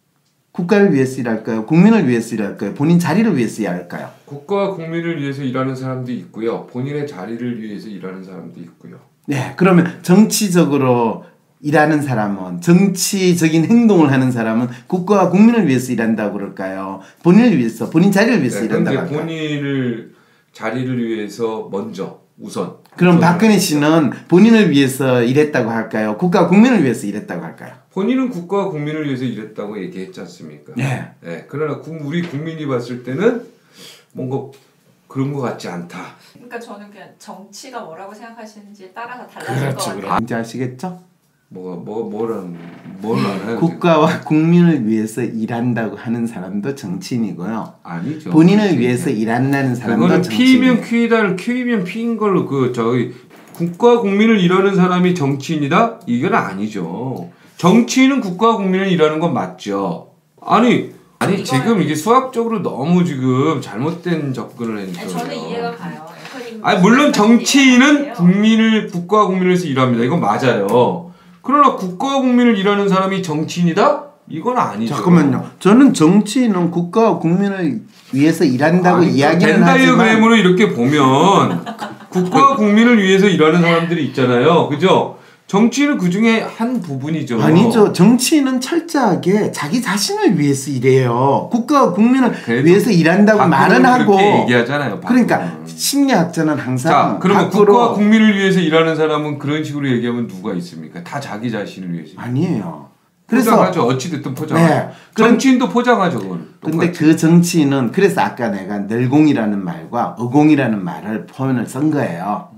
[SPEAKER 1] 국가를 위해서 일할까요? 국민을 위해서 일할까요? 본인 자리를 위해서 일할까요?
[SPEAKER 4] 국가와 국민을 위해서 일하는 사람도 있고요. 본인의 자리를 위해서 일하는 사람도 있고요.
[SPEAKER 1] 네, 그러면 정치적으로 일하는 사람은, 정치적인 행동을 하는 사람은 국가와 국민을 위해서 일한다고 그럴까요? 본인을 위해서, 본인 자리를 위해서
[SPEAKER 4] 네,
[SPEAKER 1] 일한다고 할까요?
[SPEAKER 4] 본인을 자리를 위해서 먼저 우선.
[SPEAKER 1] 그럼
[SPEAKER 4] 우선
[SPEAKER 1] 박근혜 씨는 본인을 위해서 일했다고 할까요? 국가와 국민을 위해서 일했다고 할까요?
[SPEAKER 4] 본인은 국가와 국민을 위해서 일했다고 얘기했지 않습니까?
[SPEAKER 1] 네.
[SPEAKER 4] 네. 그러나 우리 국민이 봤을 때는 뭔가 그런 것 같지 않다.
[SPEAKER 3] 그러니까 저는 그냥 정치가 뭐라고 생각하시는지에 따라서 달라질 것 같아요.
[SPEAKER 1] 이제 아시겠죠?
[SPEAKER 4] 뭐가 뭐 뭐라는 뭘 알아요?
[SPEAKER 1] 국가와 국민을 위해서 일한다고 하는 사람도 정치인이고요.
[SPEAKER 4] 아니죠.
[SPEAKER 1] 본인을
[SPEAKER 4] 그치.
[SPEAKER 1] 위해서 일한다는 사람도
[SPEAKER 4] 그거는
[SPEAKER 1] 정치인이에요.
[SPEAKER 4] P면 Q이다, Q면 P인 걸로 그 저기 국가와 국민을 일하는 사람이 정치인이다? 이건 아니죠. 정치인은 국가와 국민을 일하는 건 맞죠. 아니 아니 지금 이게 수학적으로 너무 지금 잘못된 접근을 했죠.
[SPEAKER 3] 저는 이해가 가요.
[SPEAKER 4] 아니 물론 정치인은 국민을 국가와 국민을 위해서 일합니다. 이건 맞아요. 그러나 국가와 국민을 일하는 사람이 정치인이다? 이건 아니죠.
[SPEAKER 1] 잠깐만요. 저는 정치인은 국가와 국민을 위해서 일한다고
[SPEAKER 4] 아니,
[SPEAKER 1] 이야기는
[SPEAKER 4] 벤
[SPEAKER 1] 하지만
[SPEAKER 4] 다이어그램으로 이렇게 보면 국가와 국민을 위해서 일하는 사람들이 있잖아요. 그죠? 정치인은 그 중에 한 부분이죠.
[SPEAKER 1] 아니죠. 정치인은 철저하게 자기 자신을 위해서 일해요. 국가와 국민을 위해서 일한다고 말은 하고.
[SPEAKER 4] 그렇게 얘기하잖아요.
[SPEAKER 1] 그러니까
[SPEAKER 4] 밖으로는.
[SPEAKER 1] 심리학자는 항상
[SPEAKER 4] 자, 그러면
[SPEAKER 1] 밖으로
[SPEAKER 4] 국가와 국민을 위해서 일하는 사람은 그런 식으로 얘기하면 누가 있습니까? 다 자기 자신을 위해서.
[SPEAKER 1] 아니에요. 그래서
[SPEAKER 4] 포장하죠. 어찌됐든 포장하죠.
[SPEAKER 1] 네. 그런-
[SPEAKER 4] 정치인도 포장하죠. 그건.
[SPEAKER 1] 근데
[SPEAKER 4] 똑같이.
[SPEAKER 1] 그 정치인은 그래서 아까 내가 널공이라는 말과 어공이라는 말을 표현을 쓴 거예요.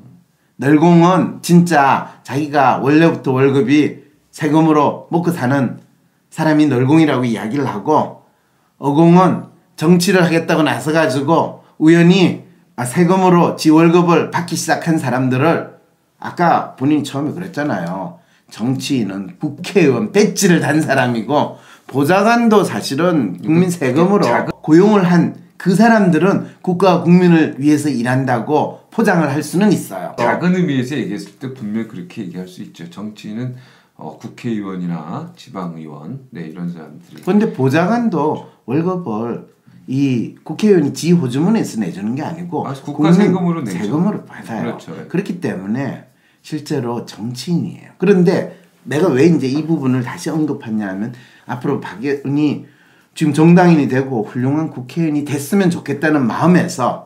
[SPEAKER 1] 널공은 진짜 자기가 원래부터 월급이 세금으로 먹고 사는 사람이 널공이라고 이야기를 하고, 어공은 정치를 하겠다고 나서가지고 우연히 세금으로 지 월급을 받기 시작한 사람들을 아까 본인이 처음에 그랬잖아요. 정치인은 국회의원 배지를 단 사람이고 보좌관도 사실은 국민 세금으로 고용을 한 그 사람들은 국가와 국민을 위해서 일한다고 포장을 할 수는 있어요.
[SPEAKER 4] 작은 의미에서 얘기했을 때 분명히 그렇게 얘기할 수 있죠. 정치인은 어, 국회의원이나 지방의원 네, 이런 사람들이.
[SPEAKER 1] 그런데 보좌관도 월급을 이 국회의원이 지 호주머니에서 내주는 게 아니고
[SPEAKER 4] 아, 국가 세금으로 내죠.
[SPEAKER 1] 세금으로 받아요.
[SPEAKER 4] 그렇죠.
[SPEAKER 1] 그렇기 때문에 실제로 정치인이에요. 그런데 내가 왜 이제 이 부분을 다시 언급하냐면 앞으로 박영이 지금 정당인이 되고 훌륭한 국회의원이 됐으면 좋겠다는 마음에서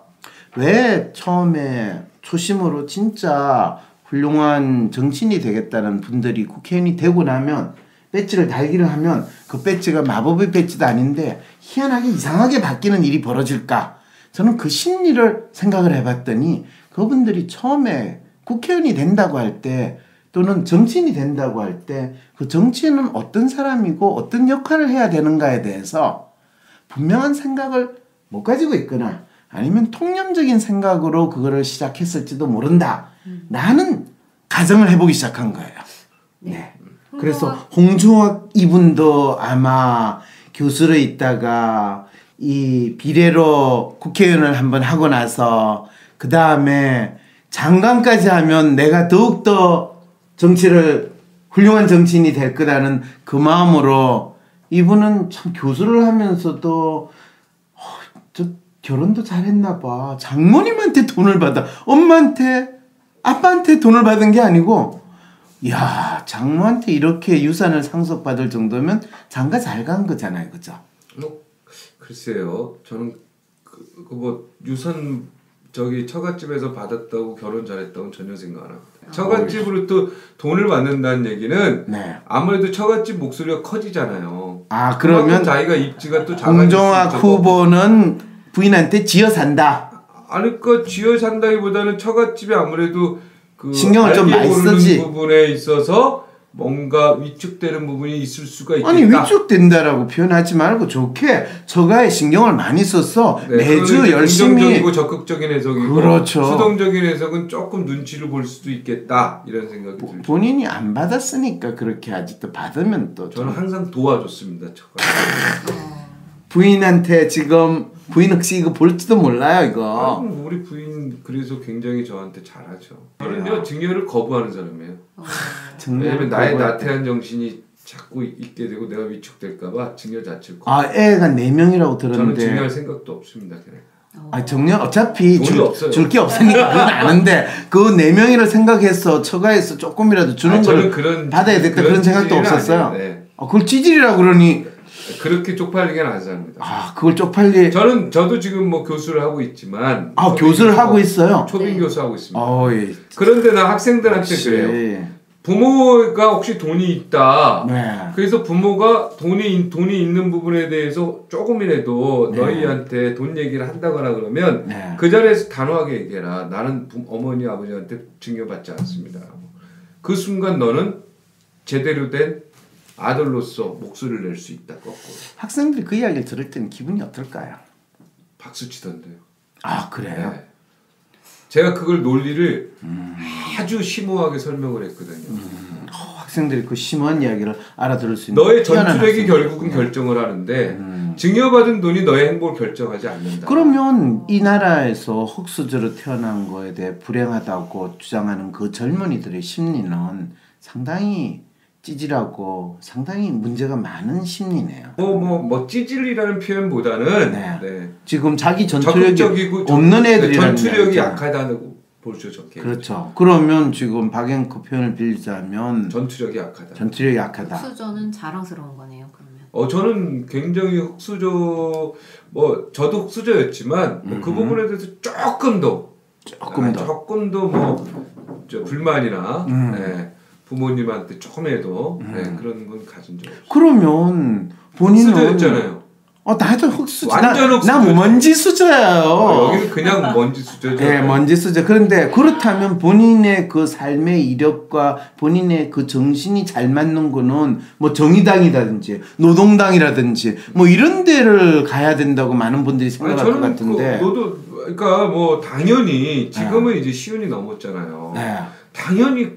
[SPEAKER 1] 왜 처음에 초심으로 진짜 훌륭한 정치인이 되겠다는 분들이 국회의원이 되고 나면 배지를 달기를 하면 그 배지가 마법의 배지도 아닌데 희한하게 이상하게 바뀌는 일이 벌어질까? 저는 그 심리를 생각을 해봤더니 그분들이 처음에 국회의원이 된다고 할 때 또는 정치인이 된다고 할 때 그 정치인은 어떤 사람이고 어떤 역할을 해야 되는가에 대해서 분명한 생각을 못 가지고 있거나 아니면 통념적인 생각으로 그거를 시작했을지도 모른다. 라는 가정을 해보기 시작한 거예요. 네. 그래서 홍종학 이분도 아마 교수로 있다가 이 비례로 국회의원을 한번 하고 나서 그 다음에 장관까지 하면 내가 더욱더 정치를 훌륭한 정치인이 될 거라는 그 마음으로 이분은 참 교수를 하면서도 어, 저 결혼도 잘했나 봐. 장모님한테 돈을 받아. 엄마한테 아빠한테 돈을 받은 게 아니고 야 장모한테 이렇게 유산을 상속받을 정도면 장가 잘 간 거잖아요. 그죠?
[SPEAKER 4] 뭐 글쎄요. 저는 그 뭐 유산 저기 처갓집에서 받았다고 결혼 잘했다고 전혀 생각 안 합니다. 처갓집으로 또 돈을 받는다는 얘기는
[SPEAKER 1] 네.
[SPEAKER 4] 아무래도 처갓집 목소리가 커지잖아요.
[SPEAKER 1] 아 그러면
[SPEAKER 4] 자기가 입지가 또 작아질
[SPEAKER 1] 홍종학 후보는 부인한테 지어 산다.
[SPEAKER 4] 아니 그 지어 산다기보다는 처갓집이 아무래도 그
[SPEAKER 1] 신경을 좀 많이
[SPEAKER 4] 모르는
[SPEAKER 1] 쓰지.
[SPEAKER 4] 부분에 있어서 뭔가 위축되는 부분이 있을 수가 있겠다.
[SPEAKER 1] 아니 위축된다라고 표현하지 말고 좋게 처가에 신경을 많이 썼어.
[SPEAKER 4] 네,
[SPEAKER 1] 매주 열심히.
[SPEAKER 4] 긍정적이고 적극적인 해석이고
[SPEAKER 1] 그렇죠.
[SPEAKER 4] 수동적인 해석은 조금 눈치를 볼 수도 있겠다 이런 생각이 들죠.
[SPEAKER 1] 본인이 안 받았으니까 그렇게 하지 또 받으면 또
[SPEAKER 4] 저는 항상 도와줬습니다. 처가.
[SPEAKER 1] 부인한테 지금 부인 혹시 이거 볼지도 몰라요 이거.
[SPEAKER 4] 아니, 우리 부인 그래서 굉장히 저한테 잘하죠. 저는요 증여를 거부하는 사람이에요. 왜냐면 나의 나태한 정신이 자꾸 있게 되고 내가 위축될까봐 증여 자체를
[SPEAKER 1] 아 애가 네 명이라고 들었는데
[SPEAKER 4] 저는 증여할 생각도 없습니다. 그냥.
[SPEAKER 1] 아 정녕 어차피
[SPEAKER 4] 줄
[SPEAKER 1] 게 없으니까 그건 아는데 그 네 명이라 생각해서 처가에서 조금이라도 주는 걸
[SPEAKER 4] 그런,
[SPEAKER 1] 받아야 됐다 그런, 그런 생각도 없었어요.
[SPEAKER 4] 네.
[SPEAKER 1] 아 그걸 찌질이라 그러니
[SPEAKER 4] 그렇게 쪽팔리게는 안 삽니다.
[SPEAKER 1] 아 그걸 쪽팔리.
[SPEAKER 4] 저는 저도 지금 뭐 교수를 하고 있지만.
[SPEAKER 1] 아 교수를 하고 있어요.
[SPEAKER 4] 초빙
[SPEAKER 2] 네.
[SPEAKER 4] 교수 하고 있습니다.
[SPEAKER 1] 어이.
[SPEAKER 4] 그런데 나 학생들한테 그래요. 부모가 혹시 돈이 있다.
[SPEAKER 1] 네.
[SPEAKER 4] 그래서 부모가 돈이 돈이 있는 부분에 대해서 조금이라도 네. 너희한테 돈 얘기를 한다거나 그러면
[SPEAKER 1] 네.
[SPEAKER 4] 그 자리에서 단호하게 얘기해라. 나는 부, 어머니 아버지한테 증여받지 않습니다. 그 순간 너는 제대로 된 아들로서 목소리를 낼 수 있다. 거꾸로.
[SPEAKER 1] 학생들이 그 이야기를 들을 때는 기분이 어떨까요?
[SPEAKER 4] 박수 치던데요.
[SPEAKER 1] 아 그래요?
[SPEAKER 4] 네. 제가 그걸 논리를
[SPEAKER 1] 음.
[SPEAKER 4] 아주 심오하게 설명을 했거든요.
[SPEAKER 1] 음. 어, 학생들이 그 심오한 이야기를 알아들을 수 있는
[SPEAKER 4] 너의 전투력이 결국은 결정을 하는데
[SPEAKER 1] 음.
[SPEAKER 4] 증여받은 돈이 너의 행복을 결정하지 않는다.
[SPEAKER 1] 그러면 이 나라에서 흙수저로 태어난 거에 대해 불행하다고 주장하는 그 젊은이들의 심리는 상당히 찌질하고 상당히 문제가 많은 심리네요.
[SPEAKER 4] 뭐 뭐 뭐 찌질이라는 표현보다는
[SPEAKER 1] 네.
[SPEAKER 4] 네.
[SPEAKER 1] 지금 자기 전투력이
[SPEAKER 4] 적극적이고
[SPEAKER 1] 없는 애들이라는
[SPEAKER 4] 전투력이
[SPEAKER 1] 얘기죠.
[SPEAKER 4] 약하다고 보죠, 좋게.
[SPEAKER 1] 그렇죠. 그러면 지금 박앵커 표현을 빌자면
[SPEAKER 4] 전투력이 약하다.
[SPEAKER 1] 전투력이 약하다.
[SPEAKER 2] 흑수저는 자랑스러운 거네요. 그러면.
[SPEAKER 4] 어 저는 굉장히 흑수저 뭐 저도 흑수저였지만 뭐 그 부분에 대해서 조금 더
[SPEAKER 1] 조금
[SPEAKER 4] 아,
[SPEAKER 1] 더
[SPEAKER 4] 조금 더 뭐 저 불만이나
[SPEAKER 1] 음.
[SPEAKER 4] 네, 부모님한테 조금이라도
[SPEAKER 1] 음.
[SPEAKER 4] 네, 그런 건 가진 적 없어요.
[SPEAKER 1] 그러면 본인은
[SPEAKER 4] 흑수저였잖아요.
[SPEAKER 1] 어 나도 흑수저.
[SPEAKER 4] 완전 흑수저.
[SPEAKER 1] 나, 나 먼지 수저예요.
[SPEAKER 4] 어, 여기는 그냥 먼지 수저죠.
[SPEAKER 1] 네, 먼지 수저. 그런데 그렇다면 본인의 그 삶의 이력과 본인의 그 정신이 잘 맞는 거는 뭐 정의당이라든지 노동당이라든지 뭐 이런 데를 가야 된다고 많은 분들이 생각할
[SPEAKER 4] 아니,
[SPEAKER 1] 것 같은데.
[SPEAKER 4] 그, 너도 그러니까 뭐 당연히 지금은 네. 이제 시운이 넘었잖아요.
[SPEAKER 1] 네.
[SPEAKER 4] 당연히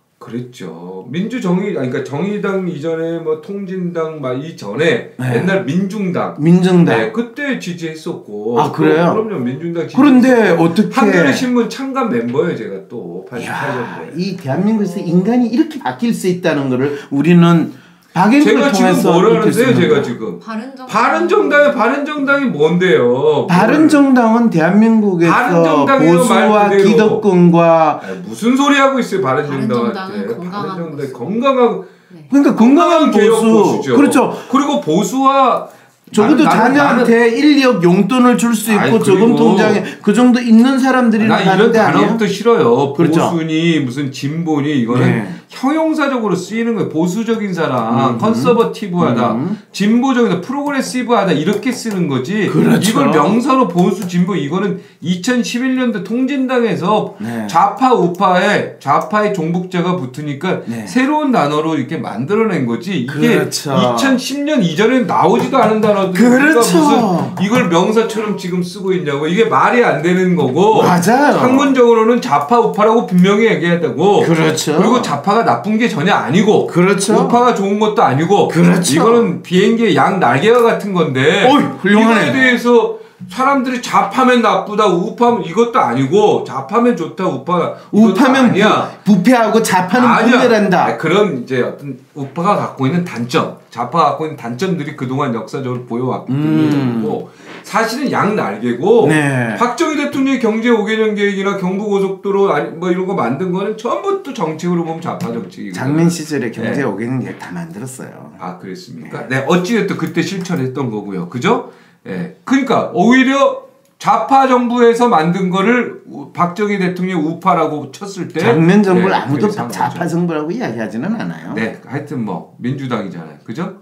[SPEAKER 4] 그랬죠. 민주정의 그러니까 정의당 이전에 뭐 통진당 막 이전에
[SPEAKER 1] 네.
[SPEAKER 4] 옛날 민중당
[SPEAKER 1] 민중당
[SPEAKER 4] 네, 그때 지지했었고.
[SPEAKER 1] 아 그래요?
[SPEAKER 4] 그럼요. 민중당 지지.
[SPEAKER 1] 그런데 어떻게
[SPEAKER 4] 한겨레 신문 창간 멤버예요, 제가 또 팔십팔 년도에.
[SPEAKER 1] 이 대한민국에서 인간이 이렇게 바뀔 수 있다는 거를 우리는 박영근을
[SPEAKER 4] 제가 지금
[SPEAKER 1] 통해서
[SPEAKER 4] 뭐라는데요, 제가 지금.
[SPEAKER 2] 바른정당.
[SPEAKER 4] 바른정당이 바른정당이 뭔데요?
[SPEAKER 1] 바른정당은 대한민국에서
[SPEAKER 4] 바른정당이요,
[SPEAKER 1] 보수와
[SPEAKER 4] 말 그대로.
[SPEAKER 1] 기득권과
[SPEAKER 4] 아니, 무슨 소리 하고 있어요, 바른정당한테.
[SPEAKER 2] 바른정당은 건강한
[SPEAKER 4] 바른정당
[SPEAKER 2] 보수.
[SPEAKER 4] 건강하고
[SPEAKER 2] 네.
[SPEAKER 1] 그러니까 건강한
[SPEAKER 4] 개혁
[SPEAKER 1] 보수
[SPEAKER 4] 보수죠.
[SPEAKER 1] 그렇죠.
[SPEAKER 4] 그리고 보수와
[SPEAKER 1] 적어도
[SPEAKER 4] 나는- 나는-
[SPEAKER 1] 자녀한테 일억 용돈을 줄 수 있고
[SPEAKER 4] 아이,
[SPEAKER 1] 저금
[SPEAKER 4] 그리고-
[SPEAKER 1] 통장에 그 정도 있는 사람들이
[SPEAKER 4] 나 이런
[SPEAKER 1] 하는데 아니에요?
[SPEAKER 4] 단어부터 싫어요.
[SPEAKER 1] 그렇죠.
[SPEAKER 4] 보수니 무슨 진보니 이거는
[SPEAKER 1] 네.
[SPEAKER 4] 형용사적으로 쓰이는 거예요. 보수적인 사람,
[SPEAKER 1] 음.
[SPEAKER 4] 컨서버티브하다,
[SPEAKER 1] 음.
[SPEAKER 4] 진보적이다, 프로그레시브하다 이렇게 쓰는 거지.
[SPEAKER 1] 그렇죠.
[SPEAKER 4] 이걸 명사로 보수, 진보 이거는 이천십일 년도 통진당에서
[SPEAKER 1] 네.
[SPEAKER 4] 좌파, 우파에 좌파의 종북자가 붙으니까
[SPEAKER 1] 네.
[SPEAKER 4] 새로운 단어로 이렇게 만들어낸 거지. 이게
[SPEAKER 1] 그렇죠.
[SPEAKER 4] 이천십 년 이전에 나오지도 않은 단어들.
[SPEAKER 1] 그렇죠.
[SPEAKER 4] 무슨 이걸 명사처럼 지금 쓰고 있냐고. 이게 말이 안 되는 거고.
[SPEAKER 1] 맞아요.
[SPEAKER 4] 학문적으로는 좌파 우파라고 분명히 얘기했다고.
[SPEAKER 1] 그렇죠.
[SPEAKER 4] 그리고 좌파가 나쁜 게 전혀 아니고.
[SPEAKER 1] 그렇죠.
[SPEAKER 4] 우파가 좋은 것도 아니고.
[SPEAKER 1] 그렇죠.
[SPEAKER 4] 이거는 비행기의 양 날개와 같은 건데.
[SPEAKER 1] 어이, 훌륭하네.
[SPEAKER 4] 이거에 대해서 사람들이 좌파면 나쁘다, 우파면 이것도 아니고 좌파면 좋다, 우파
[SPEAKER 1] 우파면
[SPEAKER 4] 아니야.
[SPEAKER 1] 부, 부패하고 좌파는 분별한다.
[SPEAKER 4] 아니, 그런 이제 어떤 우파가 갖고 있는 단점, 좌파가 갖고 있는 단점들이 그동안 역사적으로 보여왔기
[SPEAKER 1] 음.
[SPEAKER 4] 때문이고 사실은 양 날개고.
[SPEAKER 1] 네.
[SPEAKER 4] 박정희 대통령이 경제 오 개년 계획이나 경부고속도로 아니 뭐 이런 거 만든 거는 전부 또 정책으로 보면 좌파 정책이고.
[SPEAKER 1] 장민 시절에 경제
[SPEAKER 4] 네.
[SPEAKER 1] 오 개년 계획 다 만들었어요.
[SPEAKER 4] 아 그랬습니까? 네, 어찌됐든 그때 실천했던 거고요. 그죠? 예. 그러니까 오히려 좌파 정부에서 만든 거를 우- 박정희 대통령이 우파라고 쳤을 때
[SPEAKER 1] 장면 정부를
[SPEAKER 4] 예,
[SPEAKER 1] 아무도
[SPEAKER 4] 그게 상관없죠.
[SPEAKER 1] 좌파 정부라고 이야기하지는 않아요.
[SPEAKER 4] 네, 하여튼 뭐 민주당이잖아요. 그죠?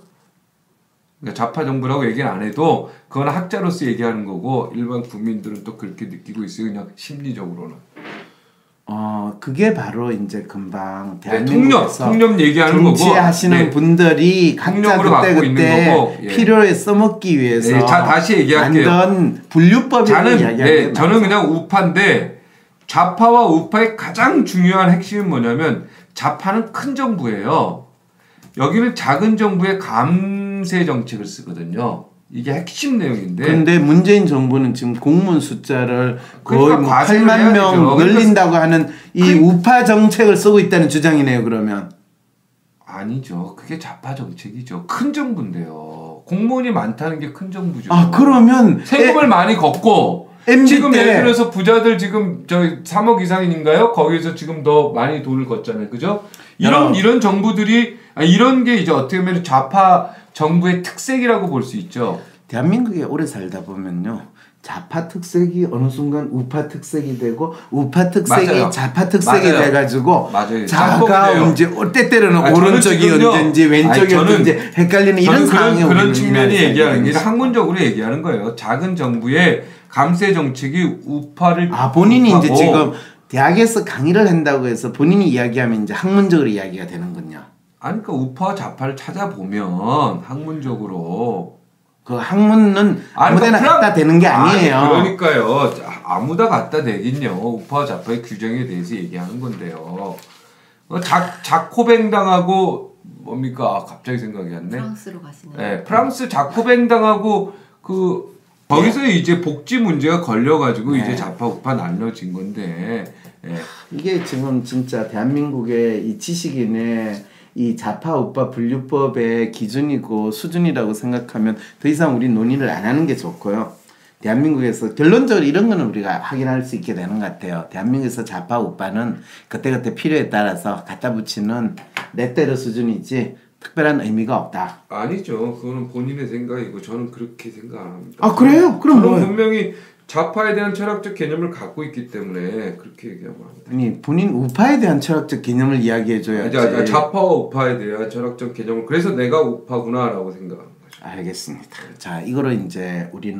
[SPEAKER 4] 그러니까 좌파 정부라고 얘기는 안 해도 그건 학자로서 얘기하는 거고 일반 국민들은 또 그렇게 느끼고 있어요. 그냥 심리적으로는.
[SPEAKER 1] 어 그게 바로 이제 금방
[SPEAKER 4] 네, 통념,
[SPEAKER 1] 대한민국에서
[SPEAKER 4] 통념 얘기하는 거고.
[SPEAKER 1] 정치하시는
[SPEAKER 4] 네.
[SPEAKER 1] 분들이 각자
[SPEAKER 4] 통념으로
[SPEAKER 1] 그때
[SPEAKER 4] 갖고 있는
[SPEAKER 1] 그때
[SPEAKER 4] 거고, 예.
[SPEAKER 1] 필요에 써먹기 위해서
[SPEAKER 4] 네, 자 다시 얘기할게요.
[SPEAKER 1] 만든 분류법이라고
[SPEAKER 4] 저는
[SPEAKER 1] 이야기하는
[SPEAKER 4] 네,
[SPEAKER 1] 게
[SPEAKER 4] 저는
[SPEAKER 1] 맞아요.
[SPEAKER 4] 그냥 우파인데 좌파와 우파의 가장 중요한 핵심은 뭐냐면 좌파는 큰 정부예요. 여기는 작은 정부의 감세 정책을 쓰거든요. 이게 핵심 내용인데.
[SPEAKER 1] 근데 문재인 정부는 지금 공무원 숫자를 거의
[SPEAKER 4] 그러니까
[SPEAKER 1] 뭐
[SPEAKER 4] 과세를
[SPEAKER 1] 팔만 명
[SPEAKER 4] 해야죠. 그러니까
[SPEAKER 1] 늘린다고 하는 이
[SPEAKER 4] 그-
[SPEAKER 1] 우파 정책을 쓰고 있다는 주장이네요. 그러면
[SPEAKER 4] 아니죠. 그게 좌파 정책이죠. 큰 정부인데요. 공무원이 많다는 게 큰 정부죠.
[SPEAKER 1] 아 그러면
[SPEAKER 4] 세금을
[SPEAKER 1] 에,
[SPEAKER 4] 많이 걷고
[SPEAKER 1] 엠지
[SPEAKER 4] 지금
[SPEAKER 1] 때-
[SPEAKER 4] 예를 들어서 부자들 지금 저 삼억 이상인가요? 거기서 지금 더 많이 돈을 걷잖아요. 그죠? 이런
[SPEAKER 1] 야.
[SPEAKER 4] 이런 정부들이 아, 이런 게 이제 어떻게 보면 좌파 정부의 특색이라고 볼 수 있죠.
[SPEAKER 1] 대한민국에 오래 살다 보면요. 좌파 특색이 어느 순간 우파 특색이 되고 우파 특색이
[SPEAKER 4] 맞아요.
[SPEAKER 1] 좌파 특색이
[SPEAKER 4] 맞아요.
[SPEAKER 1] 돼가지고
[SPEAKER 4] 맞아요.
[SPEAKER 1] 좌가
[SPEAKER 4] 짬뽕이 돼요.
[SPEAKER 1] 언제 때때로는
[SPEAKER 4] 아니, 저는
[SPEAKER 1] 오른쪽이
[SPEAKER 4] 지금요-
[SPEAKER 1] 언제인지 왼쪽이
[SPEAKER 4] 아니, 저는-
[SPEAKER 1] 언제인지 헷갈리는 이런
[SPEAKER 4] 저는
[SPEAKER 1] 상황에
[SPEAKER 4] 그런, 그런
[SPEAKER 1] 우리는
[SPEAKER 4] 측면이
[SPEAKER 1] 살게
[SPEAKER 4] 얘기하는 게
[SPEAKER 1] 됩니다.
[SPEAKER 4] 아니라 학문적으로 얘기하는 거예요. 작은 정부의 감세 정책이 우파를
[SPEAKER 1] 아 본인이 이제
[SPEAKER 4] 우파고
[SPEAKER 1] 지금 대학에서 강의를 한다고 해서 본인이 이야기하면 이제 학문적으로 이야기가 되는군요.
[SPEAKER 4] 아니 그러니까 우파와 좌파를 찾아보면 학문적으로
[SPEAKER 1] 그 학문은
[SPEAKER 4] 아니,
[SPEAKER 1] 아무데나
[SPEAKER 4] 그러니까
[SPEAKER 1] 갖다 대는 게 아니에요.
[SPEAKER 4] 아니, 그러니까요. 아무다 갖다 대긴요. 우파와 좌파의 규정에 대해서 얘기하는 건데요. 어, 작 자코뱅당하고 뭡니까? 아, 갑자기 생각이 안 나.
[SPEAKER 2] 프랑스로 가시네요.
[SPEAKER 4] 네, 프랑스 자코뱅당하고 그 거기서 이제 복지 문제가 걸려가지고
[SPEAKER 1] 네.
[SPEAKER 4] 이제 좌파 우파 나눠진 건데. 예.
[SPEAKER 1] 이게 지금 진짜 대한민국의 이 지식인의 이 좌파 우파 분류법의 기준이고 수준이라고 생각하면 더 이상 우리 논의를 안 하는 게 좋고요. 대한민국에서 결론적으로 이런 거는 우리가 확인할 수 있게 되는 것 같아요. 대한민국에서 좌파 우파는 그때그때 필요에 따라서 갖다 붙이는 레테르 수준이지 특별한 의미가 없다.
[SPEAKER 4] 아니죠. 그거는 본인의 생각이고 저는 그렇게 생각 안 합니다.
[SPEAKER 1] 아 그래요? 그럼
[SPEAKER 4] 저는
[SPEAKER 1] 뭐예요?
[SPEAKER 4] 분명히 좌파에 대한 철학적 개념을 갖고 있기 때문에 그렇게 얘기하면 안 돼.
[SPEAKER 1] 아니 본인 우파에 대한 철학적 개념을 이야기해 줘야지.
[SPEAKER 4] 자, 좌파와 우파에 대한 철학적 개념을 그래서 내가 우파구나라고 생각하는 거죠.
[SPEAKER 1] 알겠습니다. 자, 이거를 이제 우리는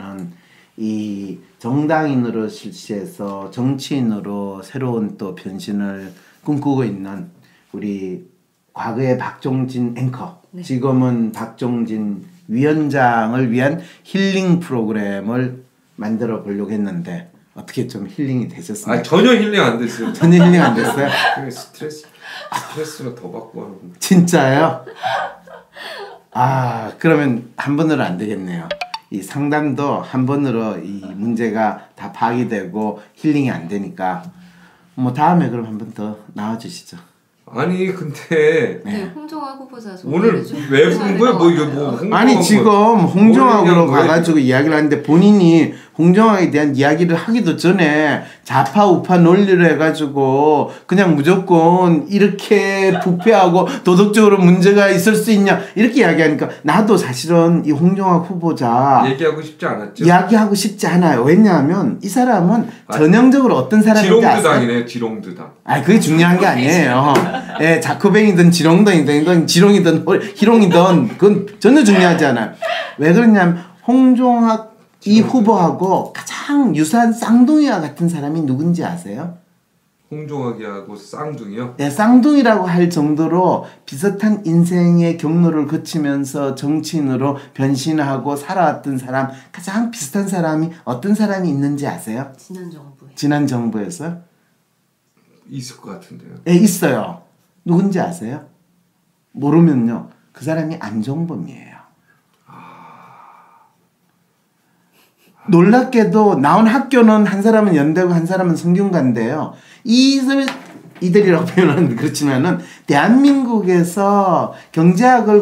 [SPEAKER 1] 이 정당인으로 실시해서 정치인으로 새로운 또 변신을 꿈꾸고 있는 우리 과거의 박종진 앵커,
[SPEAKER 2] 네.
[SPEAKER 1] 지금은 박종진 위원장을 위한 힐링 프로그램을 만들어 보려고 했는데 어떻게 좀 힐링이 되셨습니까?
[SPEAKER 4] 아 전혀 힐링 안 됐어요.
[SPEAKER 1] 전혀 힐링 안 됐어요?
[SPEAKER 4] 스트레스 스트레스가 더 받고 하는.
[SPEAKER 1] 진짜요? 아 그러면 한 번으로 안 되겠네요. 이 상담도 한 번으로 이 문제가 다 파악이 되고 힐링이 안 되니까 뭐 다음에 그럼 한 번 더 나와주시죠.
[SPEAKER 4] 아니 근데
[SPEAKER 2] 네, 홍종학 후보자
[SPEAKER 4] 오늘 왜 부른 거야? 뭐 이거 뭐 홍종학
[SPEAKER 1] 아니 지금 홍종학으로 가가지고 이야기를 하는데 본인이 홍종학에 대한 이야기를 하기도 전에 좌파 우파 논리를 해가지고 그냥 무조건 이렇게 부패하고 도덕적으로 문제가 있을 수 있냐 이렇게 이야기하니까 나도 사실은 이 홍종학 후보자
[SPEAKER 4] 얘기하고 싶지 않았죠.
[SPEAKER 1] 이야기하고 싶지 않아요. 왜냐하면 이 사람은 아, 전형적으로 어떤 사람인지 아세요?
[SPEAKER 4] 지롱드당이네. 지롱드당.
[SPEAKER 1] 아 그게 중요한 게 아니에요. 예, 자크뱅이든 지롱덩이든 지롱이든 희롱이든 그건 전혀 중요하지 않아요. 왜 그러냐면 홍종학 이 후보하고 가장 유사한 쌍둥이와 같은 사람이 누군지 아세요?
[SPEAKER 4] 홍종학이하고 쌍둥이요?
[SPEAKER 1] 네, 쌍둥이라고 할 정도로 비슷한 인생의 경로를 거치면서 정치인으로 변신하고 살아왔던 사람, 가장 비슷한 사람이 어떤 사람이 있는지 아세요?
[SPEAKER 2] 지난 정부에.
[SPEAKER 1] 지난 정부에서요?
[SPEAKER 4] 있을 것 같은데요.
[SPEAKER 1] 네, 있어요. 누군지 아세요? 모르면요. 그 사람이 안종범이에요. 놀랍게도 나온 학교는 한 사람은 연대고 한 사람은 성균관대요. 이들, 이들이라고 표현하는 그렇지만은 대한민국에서 경제학을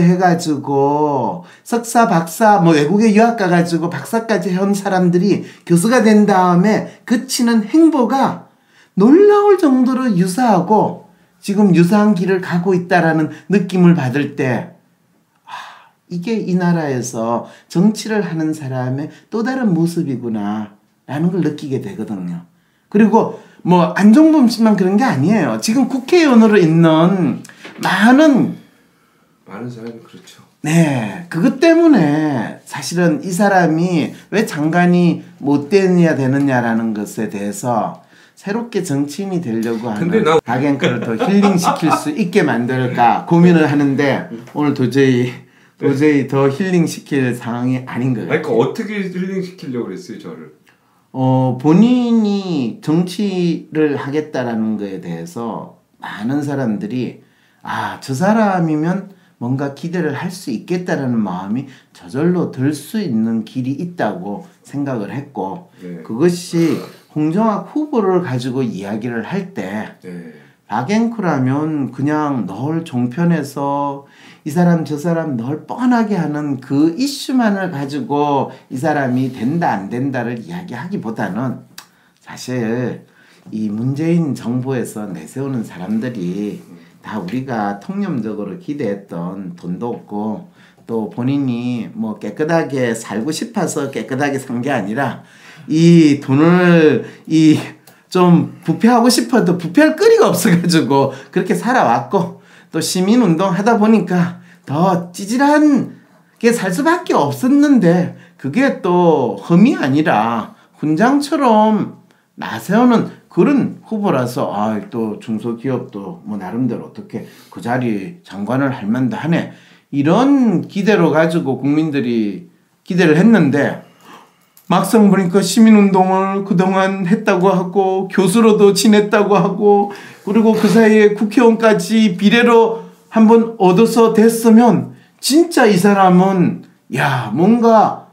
[SPEAKER 1] 공부해가지고 석사, 박사, 뭐 외국에 유학 가가지고 박사까지 해온 사람들이 교수가 된 다음에 그치는 행보가 놀라울 정도로 유사하고 지금 유사한 길을 가고 있다라는 느낌을 받을 때 이게 이 나라에서 정치를 하는 사람의 또 다른 모습이구나 라는 걸 느끼게 되거든요. 그리고 뭐 안종범 씨만 그런 게 아니에요. 지금 국회의원으로 있는 많은
[SPEAKER 4] 많은 사람이 그렇죠.
[SPEAKER 1] 네, 그것 때문에 사실은 이 사람이 왜 장관이 못 되느냐 되느냐라는 것에 대해서 새롭게 정치인이 되려고 하는
[SPEAKER 4] 나...
[SPEAKER 1] 박앵커를 더 힐링시킬 수 있게 만들까 고민을 하는데 오늘 도저히 도저히 더 힐링시킬 상황이 아닌 거예요.
[SPEAKER 4] 아니, 그러니까 어떻게 힐링시키려고 그랬어요, 저를?
[SPEAKER 1] 어, 본인이 정치를 하겠다라는 거에 대해서 많은 사람들이 아, 저 사람이면 뭔가 기대를 할 수 있겠다라는 마음이 저절로 들 수 있는 길이 있다고 생각을 했고 네. 그것이 홍종학 후보를 가지고 이야기를 할 때 네. 박앵커라면 그냥 널 종편에서 이 사람 저 사람 널 뻔하게 하는 그 이슈만을 가지고 이 사람이 된다 안 된다를 이야기하기보다는 사실 이 문재인 정부에서 내세우는 사람들이 다 우리가 통념적으로 기대했던 돈도 없고 또 본인이 뭐 깨끗하게 살고 싶어서 깨끗하게 산 게 아니라 이 돈을 이 좀 부패하고 싶어도 부패할 거리가 없어가지고 그렇게 살아왔고 또 시민운동 하다 보니까 더 찌질하게 살 수밖에 없었는데 그게 또 험이 아니라 훈장처럼 나세우는 그런 후보라서 아, 또 중소기업도 뭐 나름대로 어떻게 그 자리 장관을 할 만도 하네 이런 기대로 가지고 국민들이 기대를 했는데 막상 보니까 시민운동을 그동안 했다고 하고 교수로도 지냈다고 하고 그리고 그 사이에 국회의원까지 비례로 한번 얻어서 됐으면 진짜 이 사람은 야 뭔가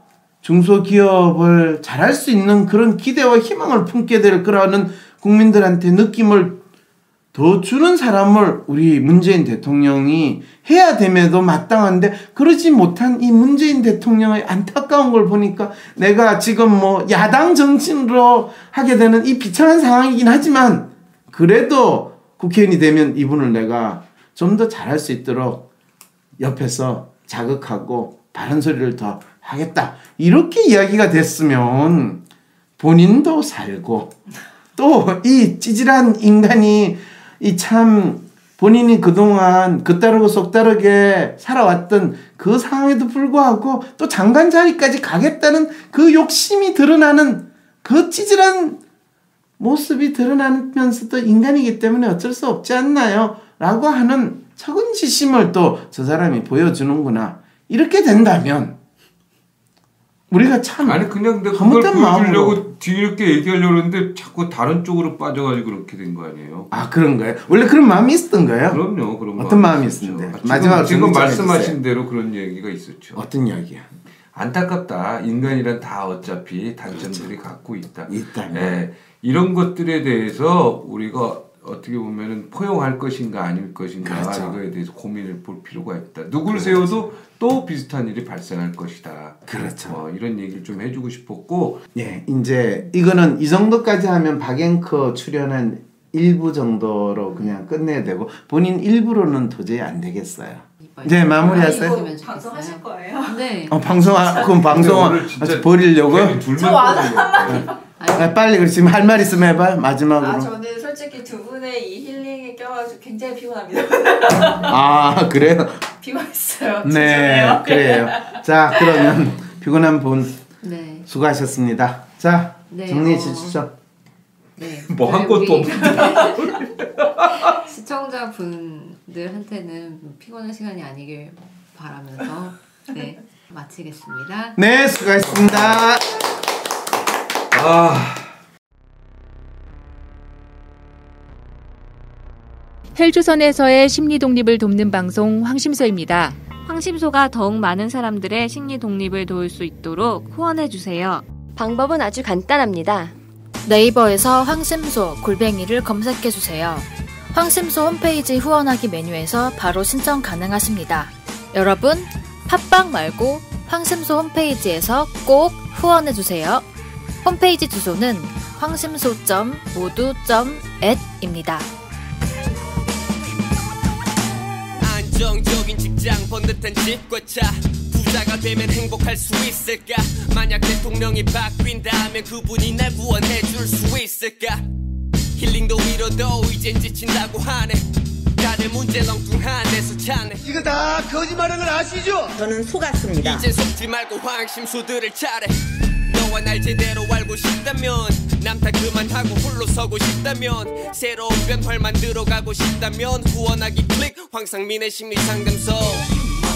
[SPEAKER 1] 중소기업을 잘할 수 있는 그런 기대와 희망을 품게 될 거라는 국민들한테 느낌을 더 주는 사람을 우리 문재인 대통령이 해야 됨에도 마땅한데 그러지 못한 이 문재인 대통령의 안타까운 걸 보니까 내가 지금 뭐 야당 정치인으로 하게 되는 이 비참한 상황이긴 하지만 그래도 국회의원이 되면 이분을 내가 좀 더 잘할 수 있도록 옆에서 자극하고 바른 소리를 더 하겠다. 이렇게 이야기가 됐으면 본인도 살고 또 이 찌질한 인간이 이 참 본인이 그동안 그따르고 속다르게 살아왔던 그 상황에도 불구하고 또 장관 자리까지 가겠다는 그 욕심이 드러나는 그 찌질한 모습이 드러나면서도 인간이기 때문에 어쩔 수 없지 않나요? 라고 하는 측은지심을 또 저 사람이 보여주는구나. 이렇게 된다면 우리가 참
[SPEAKER 4] 아니 그냥 내가
[SPEAKER 1] 잘못된
[SPEAKER 4] 그걸
[SPEAKER 1] 마음으로.
[SPEAKER 4] 보여주려고 뒤늦게 얘기하려고 그러는데 자꾸 다른 쪽으로 빠져가지고 그렇게 된 거 아니에요?
[SPEAKER 1] 아 그런 거예요? 원래 그런 마음이 있었던 거예요?
[SPEAKER 4] 그럼요. 그런
[SPEAKER 1] 어떤 마음이
[SPEAKER 4] 있었죠.
[SPEAKER 1] 있었는데?
[SPEAKER 4] 아, 지금,
[SPEAKER 1] 마지막으로
[SPEAKER 4] 지금
[SPEAKER 1] 정리 좀
[SPEAKER 4] 말씀하신
[SPEAKER 1] 해주세요.
[SPEAKER 4] 대로 그런 얘기가 있었죠.
[SPEAKER 1] 어떤 이야기야?
[SPEAKER 4] 안타깝다. 인간이란 다 어차피 단점들이 갖고 있다.
[SPEAKER 1] 있다.
[SPEAKER 4] 예, 이런 것들에 대해서 우리가 어떻게 보면은 포용할 것인가 아닐 것인가
[SPEAKER 1] 그렇죠.
[SPEAKER 4] 이거에 대해서 고민을 볼 필요가 있다. 누굴 세워도 또 비슷한 일이 발생할 것이다.
[SPEAKER 1] 그렇죠.
[SPEAKER 4] 어, 이런 얘기를 좀 해주고 싶었고.
[SPEAKER 1] 예, 이제 이거는 이 정도까지 하면 박앵커 출연한 일부 정도로 그냥 끝내야 되고 본인 일부로는 도저히 안 되겠어요. 이제 마무리하세요.
[SPEAKER 3] 아, 이거 방송하실 거예요?
[SPEAKER 2] 네.
[SPEAKER 1] 어, 방송 그럼 방송
[SPEAKER 4] 오늘 진짜
[SPEAKER 1] 버리려고?
[SPEAKER 4] 괜히 둘만
[SPEAKER 3] 저 안
[SPEAKER 4] 떠드는 것 같아요.
[SPEAKER 1] 아, 빨리 그럼 지금 할 말 있으면 해봐 마지막으로.
[SPEAKER 3] 아 저는 솔직히 두 분의 이 힐링에 껴가지고 굉장히 피곤합니다.
[SPEAKER 1] 아 그래요?
[SPEAKER 3] 피곤했어요.
[SPEAKER 1] 네,
[SPEAKER 3] 죄송해요.
[SPEAKER 1] 그래요. 자, 그러면 피곤한 분
[SPEAKER 2] 네.
[SPEAKER 1] 수고하셨습니다. 자,
[SPEAKER 2] 네,
[SPEAKER 1] 정리해
[SPEAKER 2] 어.
[SPEAKER 1] 주시죠.
[SPEAKER 2] 네.
[SPEAKER 4] 뭐 한
[SPEAKER 2] 우리
[SPEAKER 4] 것도
[SPEAKER 2] 시청자분들한테는 피곤한 시간이 아니길 바라면서 네 마치겠습니다.
[SPEAKER 1] 네, 수고하셨습니다.
[SPEAKER 4] 아.
[SPEAKER 5] 헬조선에서의 심리 독립을 돕는 방송 황심소입니다.
[SPEAKER 6] 황심소가 더욱 많은 사람들의 심리 독립을 도울 수 있도록 후원해주세요.
[SPEAKER 7] 방법은 아주 간단합니다.
[SPEAKER 8] 네이버에서 황심소 골뱅이를 검색해주세요. 황심소 홈페이지 후원하기 메뉴에서 바로 신청 가능하십니다. 여러분, 팟빵 말고 황심소 홈페이지에서 꼭 후원해주세요. 홈페이지 주소는 황심소 점 모두 점 앳입니다.
[SPEAKER 9] 안정적인 직장, 번듯한 집과 차, 부자가 되면 행복할 수 있을까? 만약 대통령이 바뀐다면 그분이 날 구원해 줄 수 있을까? 힐링도 위로도 이젠 지친다고 하네. 다들 문제 렁뚱한데서 찾네.
[SPEAKER 10] 이거 다 거짓말인 걸 아시죠? 저는 속았습니다.
[SPEAKER 9] 이제 속지 말고 황심소들을 차례. 너와 날 제대로 알고 싶다면, 남 탓 그만하고 홀로 서고 싶다면, 새로운 변화를 만들어 가고 싶다면, 후원하기 클릭 황상민의 심리상담소.